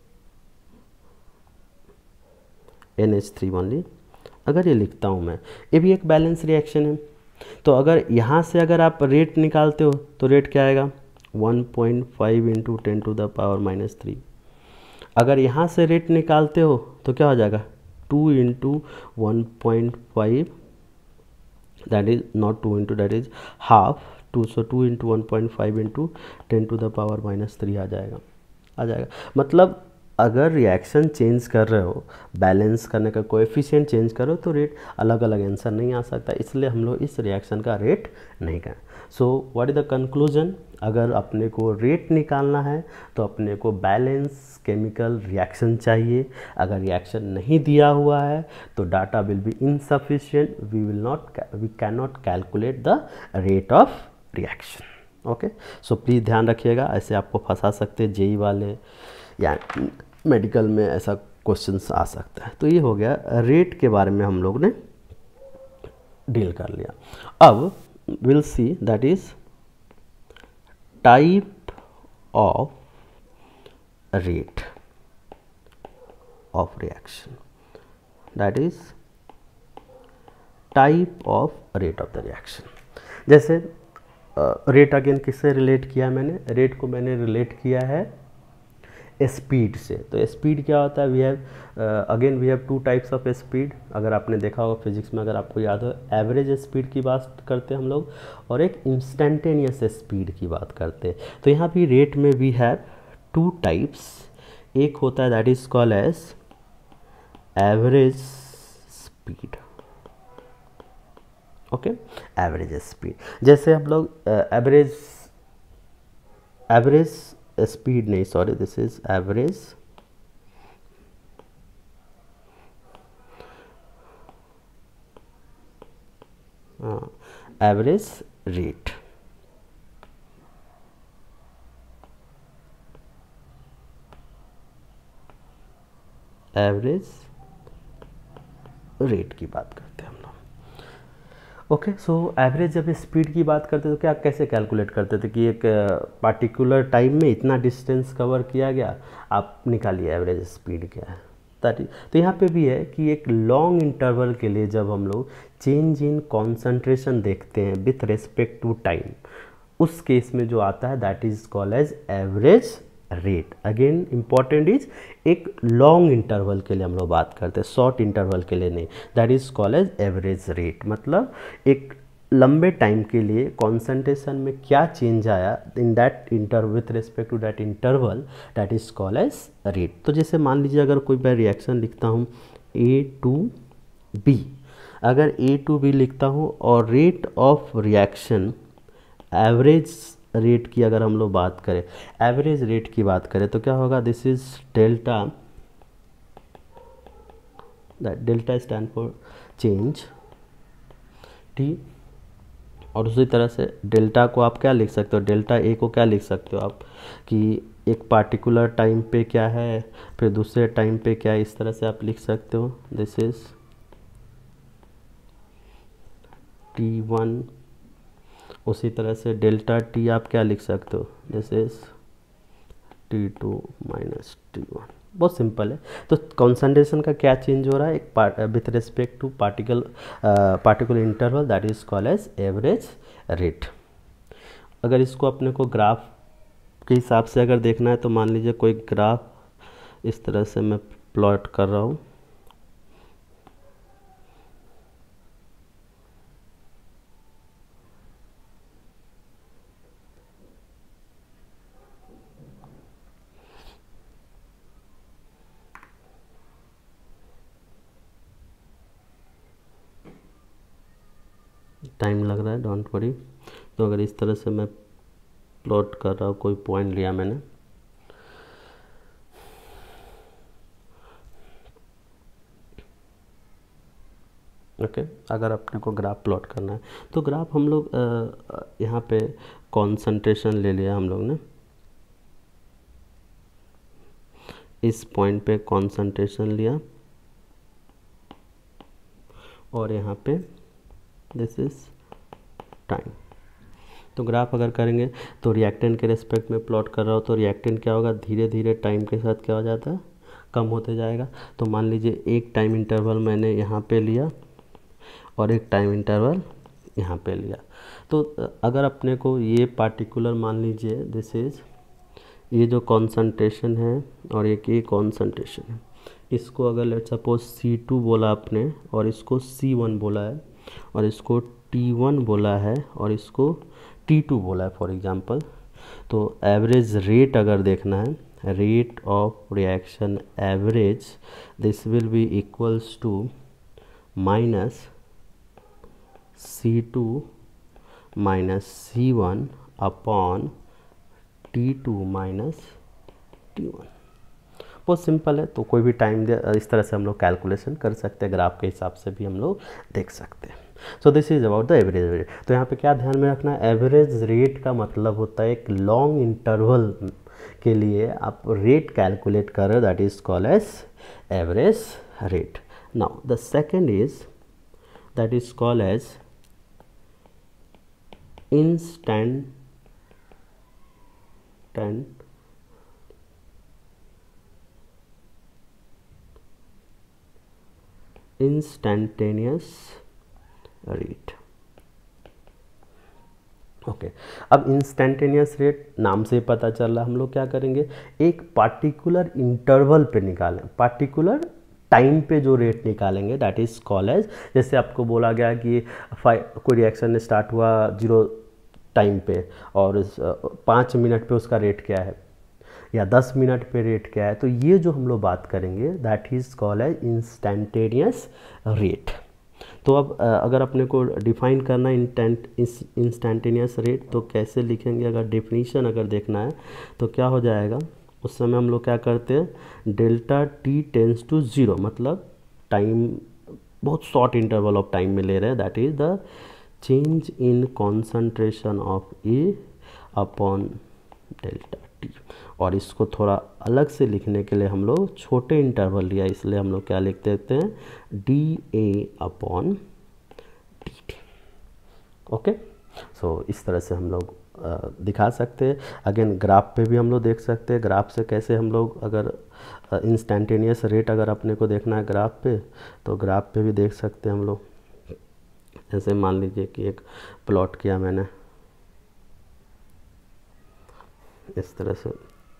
NH3 only। अगर ये लिखता हूँ मैं, ये भी एक बैलेंस रिएक्शन है। तो अगर यहाँ से अगर आप रेट निकालते हो तो रेट क्या आएगा 1.5 × 10⁻³ अगर यहाँ से रेट निकालते हो तो क्या हो जाएगा 2 × 1.5, that is not 2 × that is half 2, so 2 × 1.5 × 10⁻³ आ जाएगा। मतलब अगर रिएक्शन चेंज कर रहे हो, बैलेंस करने का कोएफिशिएंट चेंज करो तो रेट अलग अलग आंसर नहीं आ सकता, इसलिए हम लोग इस रिएक्शन का रेट नहीं करें। So what is the conclusion, अगर अपने को रेट निकालना है तो अपने को बैलेंस केमिकल रिएक्शन चाहिए। अगर रिएक्शन नहीं दिया हुआ है तो data will be insufficient, we can not calculate the rate of reaction. Okay, so please ध्यान रखिएगा, ऐसे आपको फंसा सकते हैं जेई वाले या मेडिकल में, ऐसा क्वेश्चंस आ सकता है। तो ये हो गया रेट के बारे में हम लोग ने डील कर लिया। अब will see that is type of rate of reaction, that is type of rate of the reaction. जैसे रेट अगेन किससे रिलेट किया मैंने, रेट को मैंने रिलेट किया है स्पीड से। तो स्पीड क्या होता है, we have 2 types of speed. अगर आपने देखा होगा फिजिक्स में, अगर आपको याद हो, एवरेज स्पीड की बात करते हैं हम लोग और एक इंस्टेंटेनियस स्पीड की बात करते हैं। तो यहाँ भी रेट में वी हैव 2 टाइप्स। एक होता है that is called as average speed. Okay, average speed, जैसे हम लोग एवरेज स्पीड नहीं, sorry, this is average average rate. Average rate की बात करते हैं हम लोग। ओके, सो एवरेज जब स्पीड की बात करते तो क्या कैसे कैलकुलेट करते थे कि एक पार्टिकुलर टाइम में इतना डिस्टेंस कवर किया गया, आप निकालिए एवरेज स्पीड क्या है। तो यहाँ पे भी है कि एक लॉन्ग इंटरवल के लिए जब हम लोग चेंज इन कॉन्सेंट्रेशन देखते हैं विथ रिस्पेक्ट टू टाइम, उस केस में जो आता है that is called as average rate. Again important is एक लॉन्ग इंटरवल के लिए हम लोग बात करते हैं, शॉर्ट इंटरवल के लिए नहीं। That is called as average rate, मतलब एक लंबे टाइम के लिए कॉन्सेंट्रेशन में क्या चेंज आया in that interval with respect to that interval, that is called as rate. तो जैसे मान लीजिए अगर कोई मैं रिएक्शन लिखता हूँ A2B, अगर A2B लिखता हूँ और rate of reaction average rate की अगर हम लोग बात करें, एवरेज रेट की बात करें तो क्या होगा, this is delta, that delta stand for change T. और उसी तरह से डेल्टा को आप क्या लिख सकते हो, डेल्टा ए को क्या लिख सकते हो आप कि एक पार्टिकुलर टाइम पे क्या है, फिर दूसरे टाइम पे क्या है, इस तरह से आप लिख सकते हो, दिस इज T1। उसी तरह से डेल्टा टी आप क्या लिख सकते हो, this is T2 minus T1। बहुत सिंपल है। तो कॉन्सेंट्रेशन का क्या चेंज हो रहा है, एक with respect to particular interval, that is called as average rate. अगर इसको अपने को ग्राफ के हिसाब से अगर देखना है तो मान लीजिए कोई ग्राफ इस तरह से मैं प्लॉट कर रहा हूँ, टाइम लग रहा है, डोंट वरी। तो अगर इस तरह से मैं प्लॉट कर रहा हूँ, कोई पॉइंट लिया मैंने, ओके अगर अपने को ग्राफ प्लॉट करना है तो ग्राफ हम लोग यहाँ पे कॉन्सेंट्रेशन ले लिया हम लोग ने, इस पॉइंट पे कॉन्सेंट्रेशन लिया, और यहाँ पे दिस इज टाइम। तो ग्राफ अगर करेंगे तो रिएक्टेंट के रेस्पेक्ट में प्लॉट कर रहा हो तो रिएक्टेंट क्या होगा, धीरे धीरे टाइम के साथ क्या हो जाता है, कम होते जाएगा। तो मान लीजिए एक टाइम इंटरवल मैंने यहाँ पे लिया और एक टाइम इंटरवल यहाँ पे लिया। तो अगर अपने को ये पार्टिकुलर मान लीजिए दिस इज, ये जो कॉन्सेंट्रेशन है और एक ये कॉन्सेंट्रेशन है, इसको अगर लेट सपोज C2 बोला आपने और इसको C1 बोला है और इसको T1 बोला है और इसको T2 बोला है फॉर एग्जांपल। तो एवरेज रेट अगर देखना है, rate of reaction average, this will be equals to minus C2 minus C1 upon T2 minus T1। बहुत सिंपल है। तो कोई भी टाइम दे इस तरह से हम लोग कैलकुलेशन कर सकते हैं, ग्राफ के हिसाब से भी हम लोग देख सकते हैं। So this is about the average rate. तो यहाँ पे क्या ध्यान में रखना है, एवरेज रेट का मतलब होता है एक लॉन्ग इंटरवल के लिए आप रेट कैलकुलेट कर रहे हो, that is called as average rate. Now the second is that is called as instantaneous rate. Okay अब इंस्टैंटेनियस रेट नाम से पता चल रहा है, हम लोग क्या करेंगे, एक पार्टिकुलर इंटरवल पे निकालें, पार्टिकुलर टाइम पे जो रेट निकालेंगे दैट इज कॉल्ड एज, जैसे आपको बोला गया कि कोई रिएक्शन स्टार्ट हुआ 0 टाइम पे और 5 मिनट पे उसका रेट क्या है या 10 मिनट पे रेट क्या है, तो ये जो हम लोग बात करेंगे that is called as instantaneous rate. तो अब अगर अपने को डिफाइन करना इंस्टैंटेनियस रेट तो कैसे लिखेंगे, अगर डेफिनीशन अगर देखना है तो क्या हो जाएगा, उस समय हम लोग क्या करते हैं, डेल्टा टी टेंस टू 0, मतलब टाइम बहुत शॉर्ट इंटरवल ऑफ टाइम में ले रहे हैं, that is the change in concentration of A upon delta T. और इसको थोड़ा अलग से लिखने के लिए हम लोग छोटे इंटरवल लिया, इसलिए हम लोग क्या लिख देते हैं, D A upon D T. Okay so इस तरह से हम लोग दिखा सकते हैं। अगेन ग्राफ पे भी हम लोग देख सकते हैं, ग्राफ से कैसे हम लोग अगर इंस्टैंटेनियस रेट अगर अपने को देखना है ग्राफ पे तो ग्राफ पे भी देख सकते हैं हम लोग। जैसे मान लीजिए कि एक प्लॉट किया मैंने इस तरह से,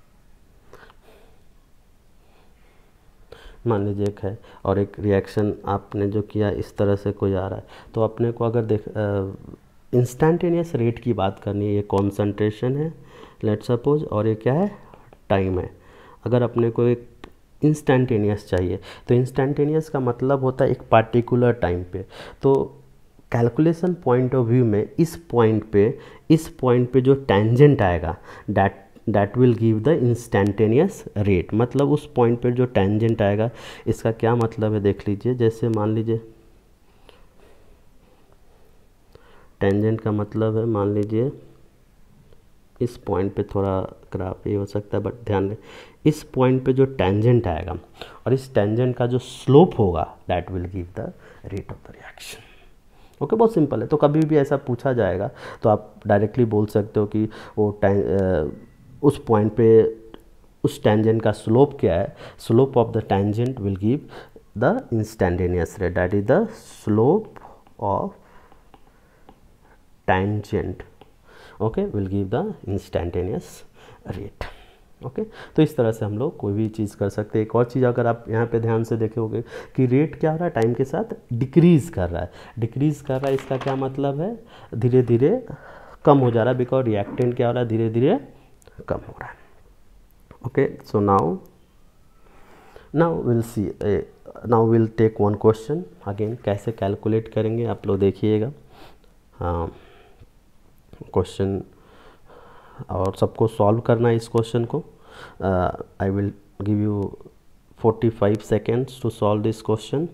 मान लीजिए एक है और एक रिएक्शन आपने जो किया इस तरह से कोई आ रहा है, तो अपने को अगर देख इंस्टैंटेनियस रेट की बात करनी है, ये कॉन्सेंट्रेशन है लेट सपोज और ये क्या है, टाइम है। अगर अपने को एक इंस्टैंटेनियस चाहिए तो इंस्टैंटेनियस का मतलब होता है एक पार्टिकुलर टाइम पे। तो कैलकुलेशन पॉइंट ऑफ व्यू में इस पॉइंट पे जो टेंजेंट आएगा that will give the instantaneous rate. मतलब उस पॉइंट पे जो टेंजेंट आएगा, इसका क्या मतलब है देख लीजिए। जैसे मान लीजिए टेंजेंट का मतलब है, मान लीजिए इस पॉइंट पे थोड़ा खराब ये हो सकता है, बट ध्यान दें इस पॉइंट पे जो टेंजेंट आएगा और इस टेंजेंट का जो स्लोप होगा that will give the rate of the reaction. Okay, बहुत सिंपल है। तो कभी भी ऐसा पूछा जाएगा तो आप डायरेक्टली बोल सकते हो कि वो उस पॉइंट पे उस टेंजेंट का स्लोप क्या है। Slope of the tangent will give the instantaneous rate, that is the slope of tangent okay will give the instantaneous rate. Okay, तो इस तरह से हम लोग कोई भी चीज़ कर सकते हैं। एक और चीज़ अगर आप यहाँ पे ध्यान से देखोगे कि रेट क्या हो रहा है, टाइम के साथ डिक्रीज़ कर रहा है। डिक्रीज़ कर रहा है, इसका क्या मतलब है, धीरे धीरे कम हो जा रहा है, बिकॉज रिएक्टेंट क्या हो रहा है, धीरे धीरे कम हो रहा है। Okay, so now will see, now will take one question again. कैसे कैलकुलेट करेंगे आप लोग देखिएगा। हाँ, क्वेश्चन और सबको सॉल्व करना है इस क्वेश्चन को। I will give you 45 seconds to solve this question.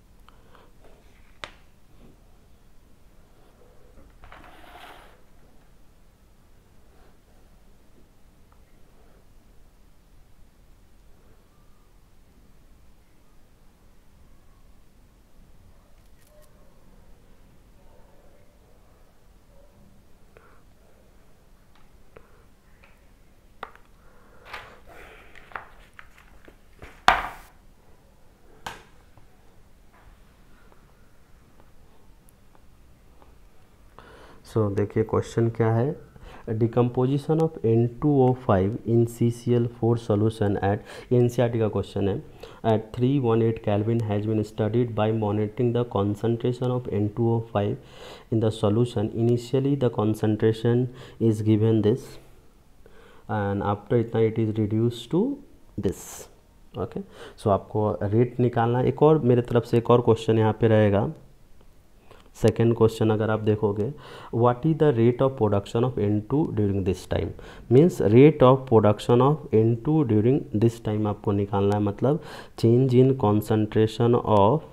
So देखिए क्वेश्चन क्या है, decomposition of N2O5 in CCl4 solution at, NCERT का क्वेश्चन है, at 318 kelvin has been studied by monitoring the concentration of N2O5 in the solution. Initially the concentration is given this and after इतना it is reduce to this. Okay, so आपको rate निकालना है। एक और मेरे तरफ से एक और क्वेश्चन यहाँ पे रहेगा। सेकेंड क्वेश्चन अगर आप देखोगे, what is the rate of production of N2 during this time, means rate of production of N2 during this time आपको निकालना है। मतलब change in concentration of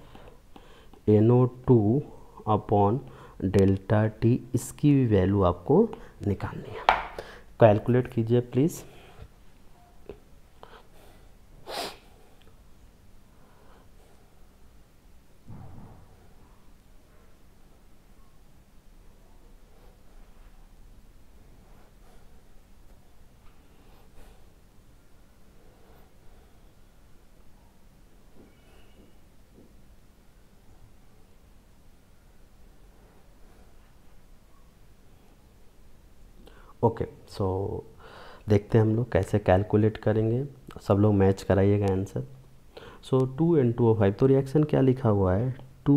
NO2 upon delta T, इसकी भी वैल्यू आपको निकालनी है। कैलकुलेट कीजिए प्लीज़। ओके, सो देखते हैं हम लोग कैसे कैलकुलेट करेंगे। सब लोग मैच कराइएगा आंसर। सो 2N2O5, तो रिएक्शन क्या लिखा हुआ है,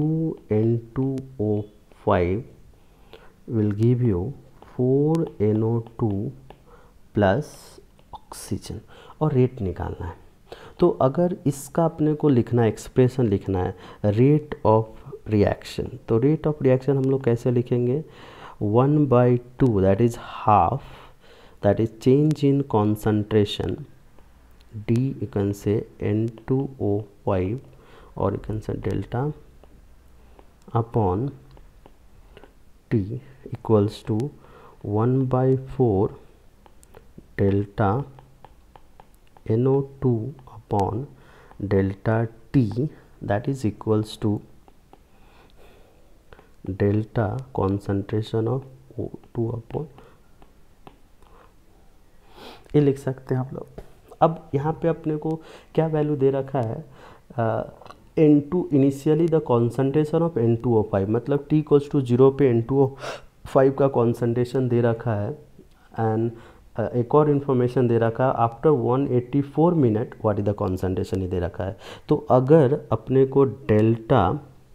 2N2O5 will give you 4NO2 plus oxygen, और रेट निकालना है। तो अगर इसका अपने को लिखना है, एक्सप्रेशन लिखना है रेट ऑफ रिएक्शन, तो रेट ऑफ रिएक्शन हम लोग कैसे लिखेंगे, 1/2 that is half, that is change in concentration D, you can say N2O5, or you can say delta upon T equals to 1/4 delta NO2 upon delta T, that is equals to delta concentration of O2 upon, ये लिख सकते हैं आप लोग। अब यहाँ पे अपने को क्या वैल्यू दे रखा है, N2 initially the concentration of N2O5, मतलब T इक्वल्स टू 0 पे N2O5 का कॉन्सेंट्रेशन दे रखा है। एंड एक और इन्फॉर्मेशन दे रखा है, after 184 minute what is the concentration, ये दे रखा है। तो अगर अपने को डेल्टा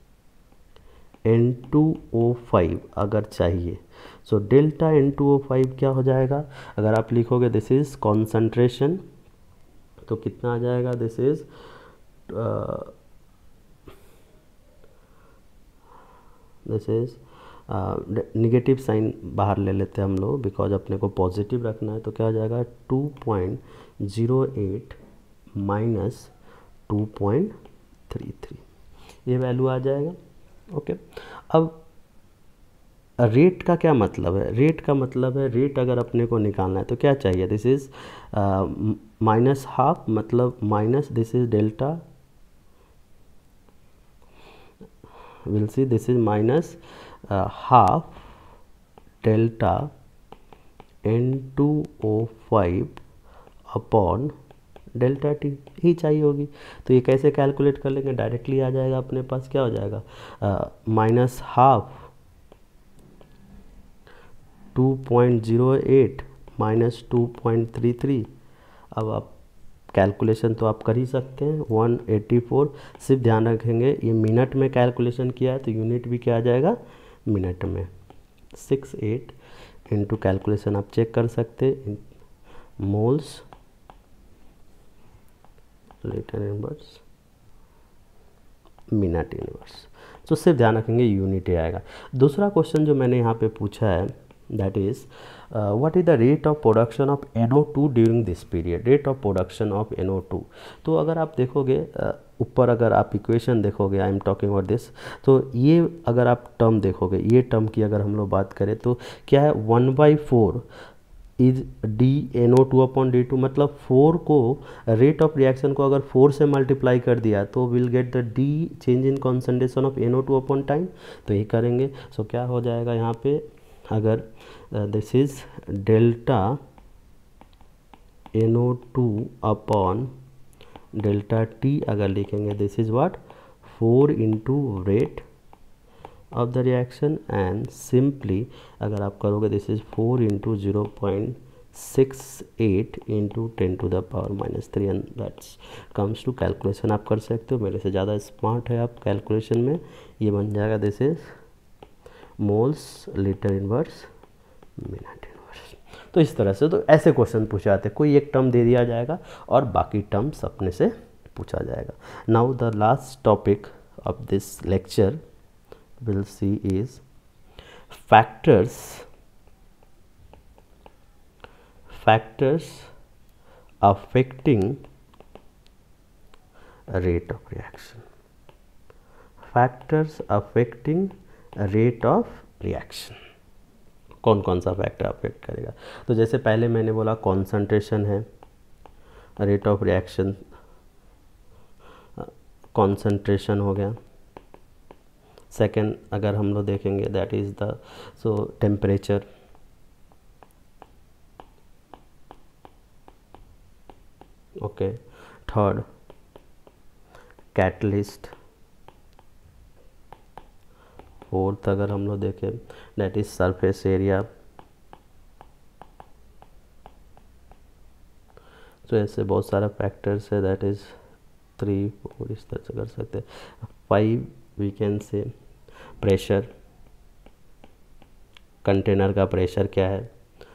N2O5 अगर चाहिए, सो डेल्टा N2O5 क्या हो जाएगा, अगर आप लिखोगे दिस इज कॉन्सेंट्रेशन, तो कितना आ जाएगा, this is this is negative sign बाहर ले लेते हैं हम लोग, बिकॉज अपने को पॉजिटिव रखना है। तो क्या हो जाएगा 2.08 माइनस 2.33, ये वैल्यू आ जाएगा। ओके, अब रेट का क्या मतलब है? रेट का मतलब है, रेट अगर अपने को निकालना है तो क्या चाहिए, दिस इज माइनस हाफ, मतलब minus this is delta, will see this is minus half delta N2O5 upon delta T ही चाहिए होगी। तो ये कैसे कैलकुलेट कर लेंगे, डायरेक्टली आ जाएगा अपने पास, क्या हो जाएगा माइनस हाफ 2.08 माइनस 2.33। अब आप कैलकुलेशन तो आप कर ही सकते हैं, 184। सिर्फ ध्यान रखेंगे ये मिनट में कैलकुलेशन किया है तो यूनिट भी क्या आ जाएगा मिनट में। 68 इंटू कैलकुलेशन आप चेक कर सकते हैं, moles litre inverse minute inverse. तो सिर्फ ध्यान रखेंगे यूनिट ही आएगा। दूसरा क्वेश्चन जो मैंने यहाँ पे पूछा है, that is what is the rate of production of NO2 during this period, rate of production of NO2। तो अगर आप देखोगे ऊपर, अगर आप इक्वेशन देखोगे, I am talking about this, तो ये अगर आप टर्म देखोगे, ये टर्म की अगर हम लोग बात करें तो क्या है 1/4 इज DNO2 अपॉन D2, मतलब 4 को, रेट ऑफ रिएक्शन को अगर 4 से मल्टीप्लाई कर दिया तो will get the D change in concentration of NO2 upon time. तो ये करेंगे, सो क्या हो जाएगा यहाँ पे, अगर this is delta NO2 upon delta T अगर लिखेंगे, this is what 4 into rate of the reaction, and simply अगर आप करोगे this is 4 into 0.68 into 10⁻⁻³ and that's comes to calculation आप कर सकते हो। मेरे से ज़्यादा स्मार्ट है आप कैलकुलेशन में, ये बन जाएगा this is moles litre inverse minute inverse. तो इस तरह से, तो ऐसे क्वेश्चन पूछे जाते हैं, कोई एक टर्म दे दिया जाएगा और बाकी टर्म्स अपने से पूछा जाएगा। Now the last topic of this lecture we'll see is factors affecting rate of reaction, factors affecting rate of reaction। कौन कौन सा फैक्टर अफेक्ट करेगा? तो जैसे पहले मैंने बोला कॉन्सेंट्रेशन है, रेट ऑफ रिएक्शन कॉन्सेंट्रेशन हो गया। सेकेंड अगर हम लोग देखेंगे that is the temperature, okay. Third catalyst. Fourth अगर हम लोग देखें दैट इज सरफेस एरिया। तो ऐसे बहुत सारा फैक्टर्स है, दैट इज 3 4 इस तरह से कर सकते हैं। 5 we can say pressure, container का प्रेशर क्या है।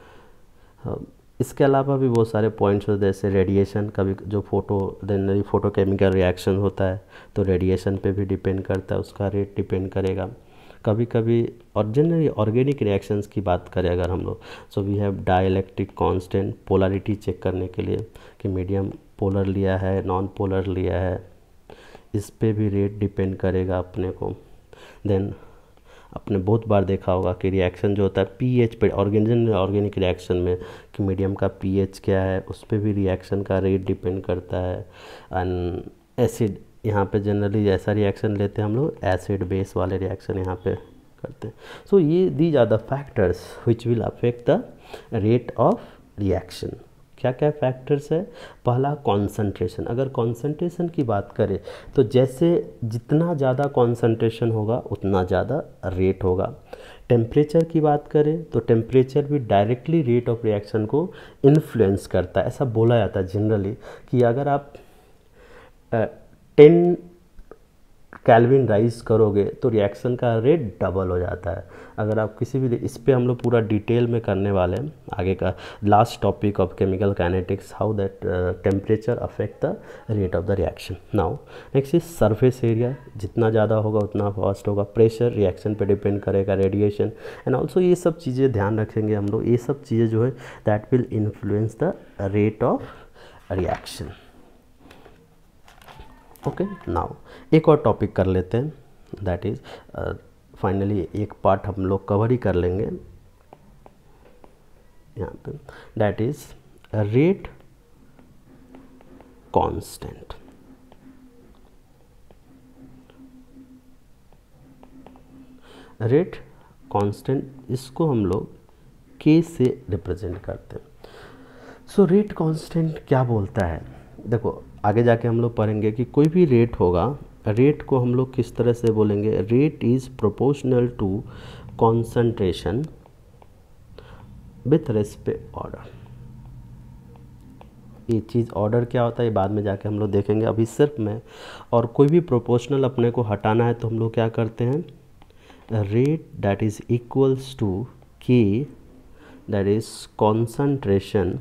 इसके अलावा भी बहुत सारे पॉइंट्स होते हैं, जैसे रेडिएशन, कभी जो फोटोकेमिकल रिएक्शन होता है तो रेडिएशन पे भी डिपेंड करता है, उसका रेट डिपेंड करेगा। कभी कभी और जनरली ऑर्गेनिक रिएक्शंस की बात करें अगर हम लोग, so we have dielectric constant, polarity check करने के लिए कि मीडियम पोलर लिया है नॉन पोलर लिया है, इस पे भी रेट डिपेंड करेगा अपने को। देन आपने बहुत बार देखा होगा कि रिएक्शन जो होता है पीएच पे, ऑर्गेनिक रिएक्शन में कि मीडियम का पीएच क्या है, उस पर भी रिएक्शन का रेट डिपेंड करता है। एंड एसिड, यहाँ पे जनरली ऐसा रिएक्शन लेते हैं हम लोग, एसिड बेस वाले रिएक्शन यहाँ पे करते हैं। सो ये these are the factors which will affect the rate of reaction. क्या क्या फैक्टर्स है? पहला कॉन्सेंट्रेशन। अगर कॉन्सेंट्रेशन की बात करें तो जैसे जितना ज़्यादा कॉन्सेंट्रेशन होगा उतना ज़्यादा रेट होगा। टेम्परेचर की बात करें तो टेम्परेचर भी डायरेक्टली रेट ऑफ रिएक्शन को इन्फ्लुएंस करता है। ऐसा बोला जाता है जनरली कि अगर आप 10 केल्विन राइज करोगे तो रिएक्शन का रेट डबल हो जाता है। अगर आप किसी भी, इस पे हम लोग पूरा डिटेल में करने वाले हैं आगे का last topic of chemical kinetics, how that temperature affect the rate of the reaction. Now next is surface area, जितना ज़्यादा होगा उतना फास्ट होगा। प्रेशर रिएक्शन पे डिपेंड करेगा, रेडिएशन एंड ऑल्सो ये सब चीज़ें ध्यान रखेंगे हम लोग। ये सब चीज़ें जो है that will influence the rate of reaction. Okay, now एक और टॉपिक कर लेते हैं, दैट इज फाइनली एक पार्ट हम लोग कवर ही कर लेंगे यहाँ पे, that is rate constant. Rate constant, इसको हम लोग के से रिप्रेजेंट करते हैं। सो रेट कांस्टेंट क्या बोलता है, देखो आगे जाके हम लोग पढ़ेंगे कि कोई भी रेट होगा, रेट को हम लोग किस तरह से बोलेंगे, rate is proportional to concentration with respect order. ये चीज़ ऑर्डर क्या होता है ये बाद में जाके हम लोग देखेंगे, अभी सिर्फ मैं, और कोई भी प्रोपोर्शनल अपने को हटाना है तो हम लोग क्या करते हैं, rate that is equals to K that is concentration,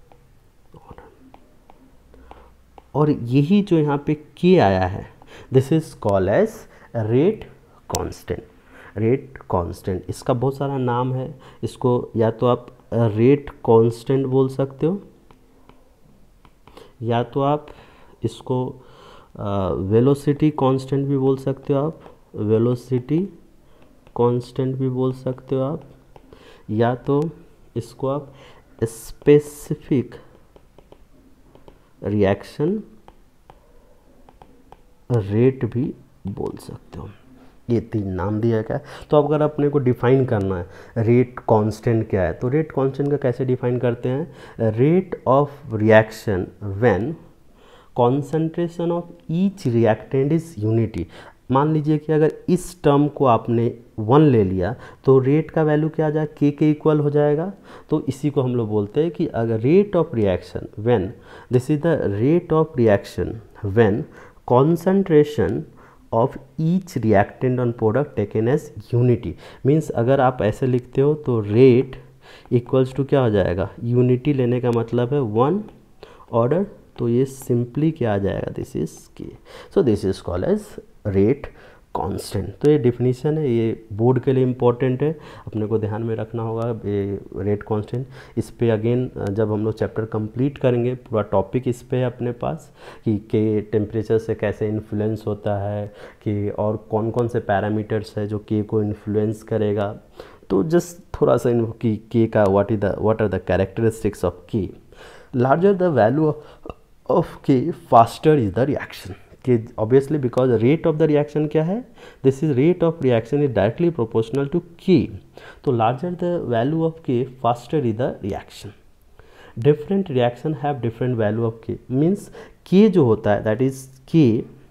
और यही जो यहाँ पे के आया है this is called as rate constant. Rate constant, इसका बहुत सारा नाम है, इसको या तो आप रेट कांस्टेंट बोल सकते हो, या तो आप इसको वेलोसिटी कांस्टेंट भी बोल सकते हो, आप वेलोसिटी कांस्टेंट भी बोल सकते हो आप, या तो इसको आप स्पेसिफिक रिएक्शन रेट भी बोल सकते हो। ये तीन नाम दिया गया है। तो अब अगर अपने को डिफाइन करना है रेट कांस्टेंट क्या है, तो रेट कांस्टेंट का कैसे डिफाइन करते हैं, rate of reaction when concentration of each reactant is unity. मान लीजिए कि अगर इस टर्म को आपने 1 ले लिया तो रेट का वैल्यू क्या आ जाएगा, के इक्वल हो जाएगा। तो इसी को हम लोग बोलते हैं कि अगर rate of reaction when, this is the rate of reaction when concentration of each reactant on product taken as unity. Means अगर आप ऐसे लिखते हो तो रेट इक्वल्स टू क्या हो जाएगा, यूनिटी लेने का मतलब है 1 ऑर्डर, तो ये सिंपली क्या आ जाएगा, this is K. So this is called as rate constant. तो ये डिफिनीशन है, ये बोर्ड के लिए इम्पोर्टेंट है, अपने को ध्यान में रखना होगा ये रेट कांस्टेंट। इस पे अगेन जब हम लोग चैप्टर कंप्लीट करेंगे पूरा टॉपिक इस पे है अपने पास, कि के टेम्परेचर से कैसे इन्फ्लुएंस होता है, कि और कौन कौन से पैरामीटर्स है जो के को इन्फ्लुएंस करेगा। तो जस्ट थोड़ा सा कि के का what are the characteristics of K. Larger the value of K faster is the reaction. कि obviously because rate of the reaction क्या है, this is rate of reaction is directly proportional to K. तो larger the value of K faster is the reaction. Different reaction have different value of K, means K जो होता है that is के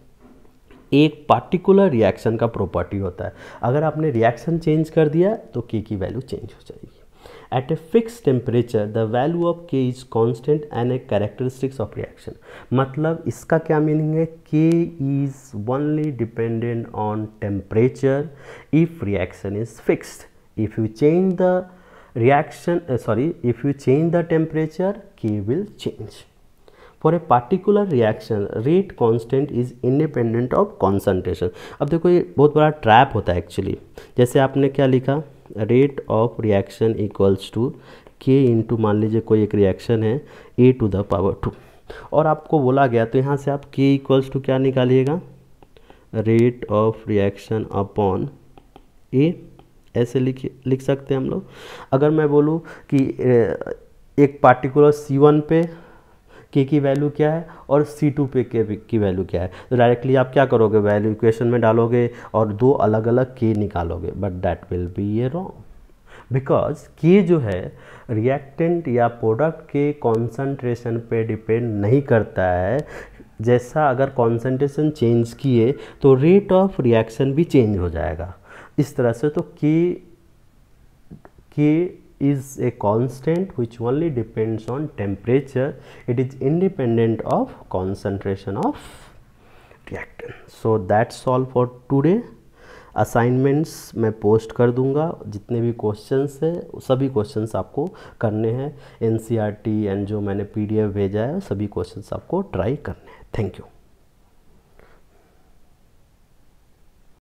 एक particular reaction का property होता है। अगर आपने रिएक्शन चेंज कर दिया तो के की वैल्यू चेंज हो जाएगी। At a fixed temperature, the value of K is constant and a characteristics of reaction. मतलब इसका क्या मीनिंग है, K is only dependent on temperature if reaction is fixed. If you change the reaction, if you change the temperature, K will change. For a particular reaction, rate constant is independent of concentration. अब देखो ये बहुत बड़ा trap होता है actually. जैसे आपने क्या लिखा, rate of reaction equals to K into, मान लीजिए कोई एक रिएक्शन है a टू द पावर 2, और आपको बोला गया तो यहाँ से आप k इक्वल्स टू क्या निकालिएगा, rate of reaction upon a, ऐसे लिख सकते हैं हम लोग। अगर मैं बोलूँ कि एक पार्टिकुलर C1 पे के की वैल्यू क्या है और C2 पे के की वैल्यू क्या है, तो डायरेक्टली आप क्या करोगे, वैल्यू इक्वेशन में डालोगे और दो अलग अलग के निकालोगे, बट दैट विल बी ये रॉन्ग। बिकॉज के जो है रिएक्टेंट या प्रोडक्ट के कॉन्सेंट्रेशन पे डिपेंड नहीं करता है। जैसा अगर कॉन्सेंट्रेशन चेंज किए तो रेट ऑफ रिएक्शन भी चेंज हो जाएगा। इस तरह से तो के is a constant which only depends on temperature. It is independent of concentration of reactant. So that's all for today. Assignments मैं पोस्ट कर दूंगा, जितने भी क्वेश्चंस है सभी क्वेश्चंस आपको करने हैं। एनसीईआरटी एंड जो मैंने पीडीएफ भेजा है सभी क्वेश्चंस आपको ट्राई करने हैं। Thank you.